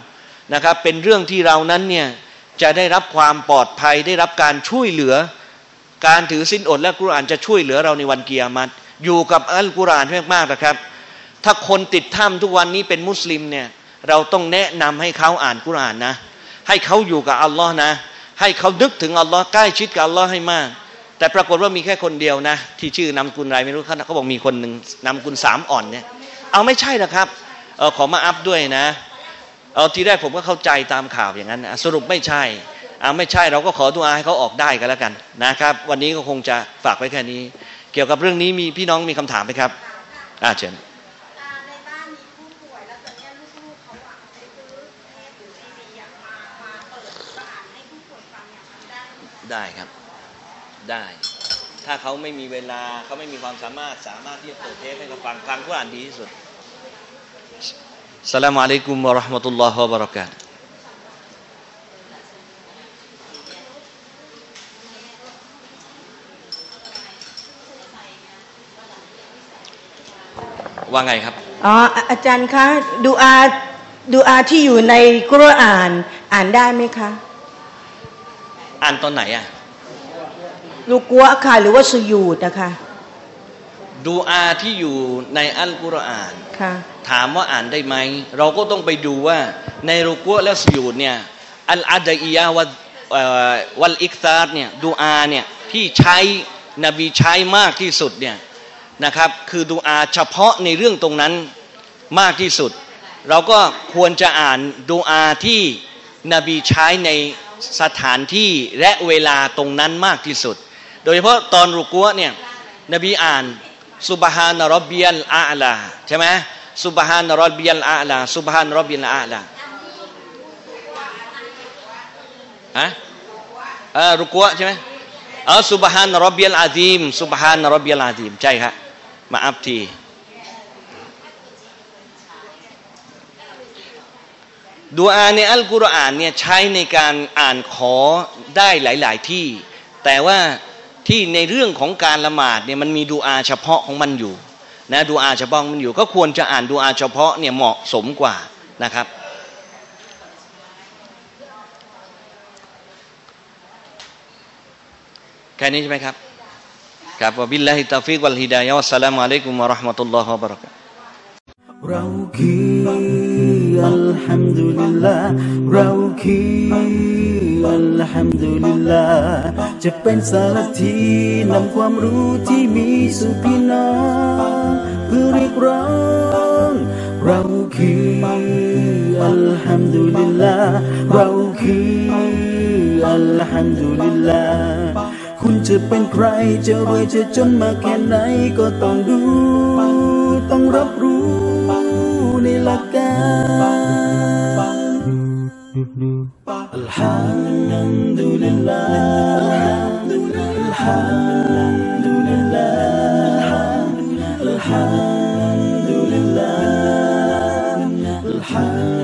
นะครับเป็นเรื่องที่เรานั้นเนี่ยจะได้รับความปลอดภัยได้รับการช่วยเหลือการถือศีลอดและกุรอานจะช่วยเหลือเราในวันกิยามะฮ์อยู่กับอัลกุรอานมากๆนะครับถ้าคนติดถ้ำทุกวันนี้เป็นมุสลิมเนี่ยเราต้องแนะนำให้เขาอ่านกุรอานนะให้เขาอยู่กับอัลลอฮ์นะให้เขานึกถึงอัลลอฮ์ใกล้ชิดกับอัลลอฮ์ให้มากแต่ปรากฏว่ามีแค่คนเดียวนะที่ชื่อนามกุลอะไรไม่รู้เขาบอกมีคนหนึ่งนามกุลสามอ่อนเนี่ยเอาไม่ใช่นะครับเออขอมาอัพด้วยนะเออทีแรกผมก็เข้าใจตามข่าวอย่างนั้นนะสรุปไม่ใช่เอาไม่ใช่เราก็ขอดุอาให้เขาออกได้กันแล้วกันนะครับวันนี้ก็คงจะฝากไว้แค่นี้เกี่ยวกับเรื่องนี้มีพี่น้องมีคำถามไหมครับอ่าเชิญในบ้านมีผู้ป่วยแล้วตอนนี้ลูกๆเขาอ่ะไปซื้อเทปหรือซีดีอ่ะมามาเปิดก็อ่านให้ผู้ป่วยฟังอย่างนั้นได้ได้ครับได้ถ้าเขาไม่มีเวลาเขาไม่มีความสามารถสามารถที่จะเปิดเทปให้เขาฟังฟังกุรอานดีที่สุดอัสสลามุอะลัยกุมวะเราะห์มะตุลลอฮิวะบะเราะกาตุฮ์ว่าไงครับอ๋ออาจารย์คะดูอาดูอาที่อยู่ในกุรอานอ่านได้ไหมคะอ่านตอนไหนอ่ะรุกัวค่ะหรือว่าสุญูดนะคะดูอาที่อยู่ในอัลกุรอานถามว่าอ่านได้ไหมเราก็ต้องไปดูว่าในรุกัวและสุญูดเนี่ยอัลอาดะอียะวัลวัลอิกซาร์เนี่ยดูอาเนี่ยที่ใช้นบีใช้มากที่สุดเนี่ยนะครับคือดูอาเฉพาะในเรื่องตรงนั้นมากที่สุดเราก็ควรจะอ่านดูอาที่นบีใช้ในสถานที่และเวลาตรงนั้นมากที่สุดโดยเฉพาะตอนรุกัวเนี่ยนบีอ่านซุบฮานะร็อบบิยัลอาลาใช่ไหมซุบฮานะร็อบบิยัลอาลาซุบฮานะร็อบบิยัลอาลาฮะเออรุกัวใช่ไหมเออซุบฮานะร็อบบิยัลอาซีมซุบฮานะร็อบบิยัลอาซีมใช่ครับมาอัพทีดูอาในอัลกุรอานเนี่ยใช้ในการอ่านขอได้หลายๆที่แต่ว่าที่ในเรื่องของการละหมาดเนี่ยมันมีดูอาเฉพาะของมันอยู่นะดูอาเฉพาะมันอยู่ก็ควรจะอ่านดูอาเฉพาะเนี่ยเหมาะสมกว่านะครับแค่นี้ใช่ไหมครับครับวะบิลลาฮิตอฟิกวัลฮิดายะฮ์วัสสลามุอะลัยกุมวะเราะห์มะตุลลอฮิวะบะเราะกาตุฮ์เราคืออัลฮัมดุลิลลาห์เราคืออัลฮัมดุลิลลาห์จะเป็นสารทีนำความรู้ที่มีสู่พี่น้องเพื่อเรียกร้องเราคืออัลฮัมดุลิลลาห์เราคืออัลฮัมดุลิลลาห์คุณจะเป็นใครจะรวยจะจนมาแค่ไหนก็ต้องดูต้องรับรู้ในหลักการอัลฮัมดุลิลลาห์อัลฮัมดุลิลลาห์อัลฮัมดุลิลลาห์อัลฮัม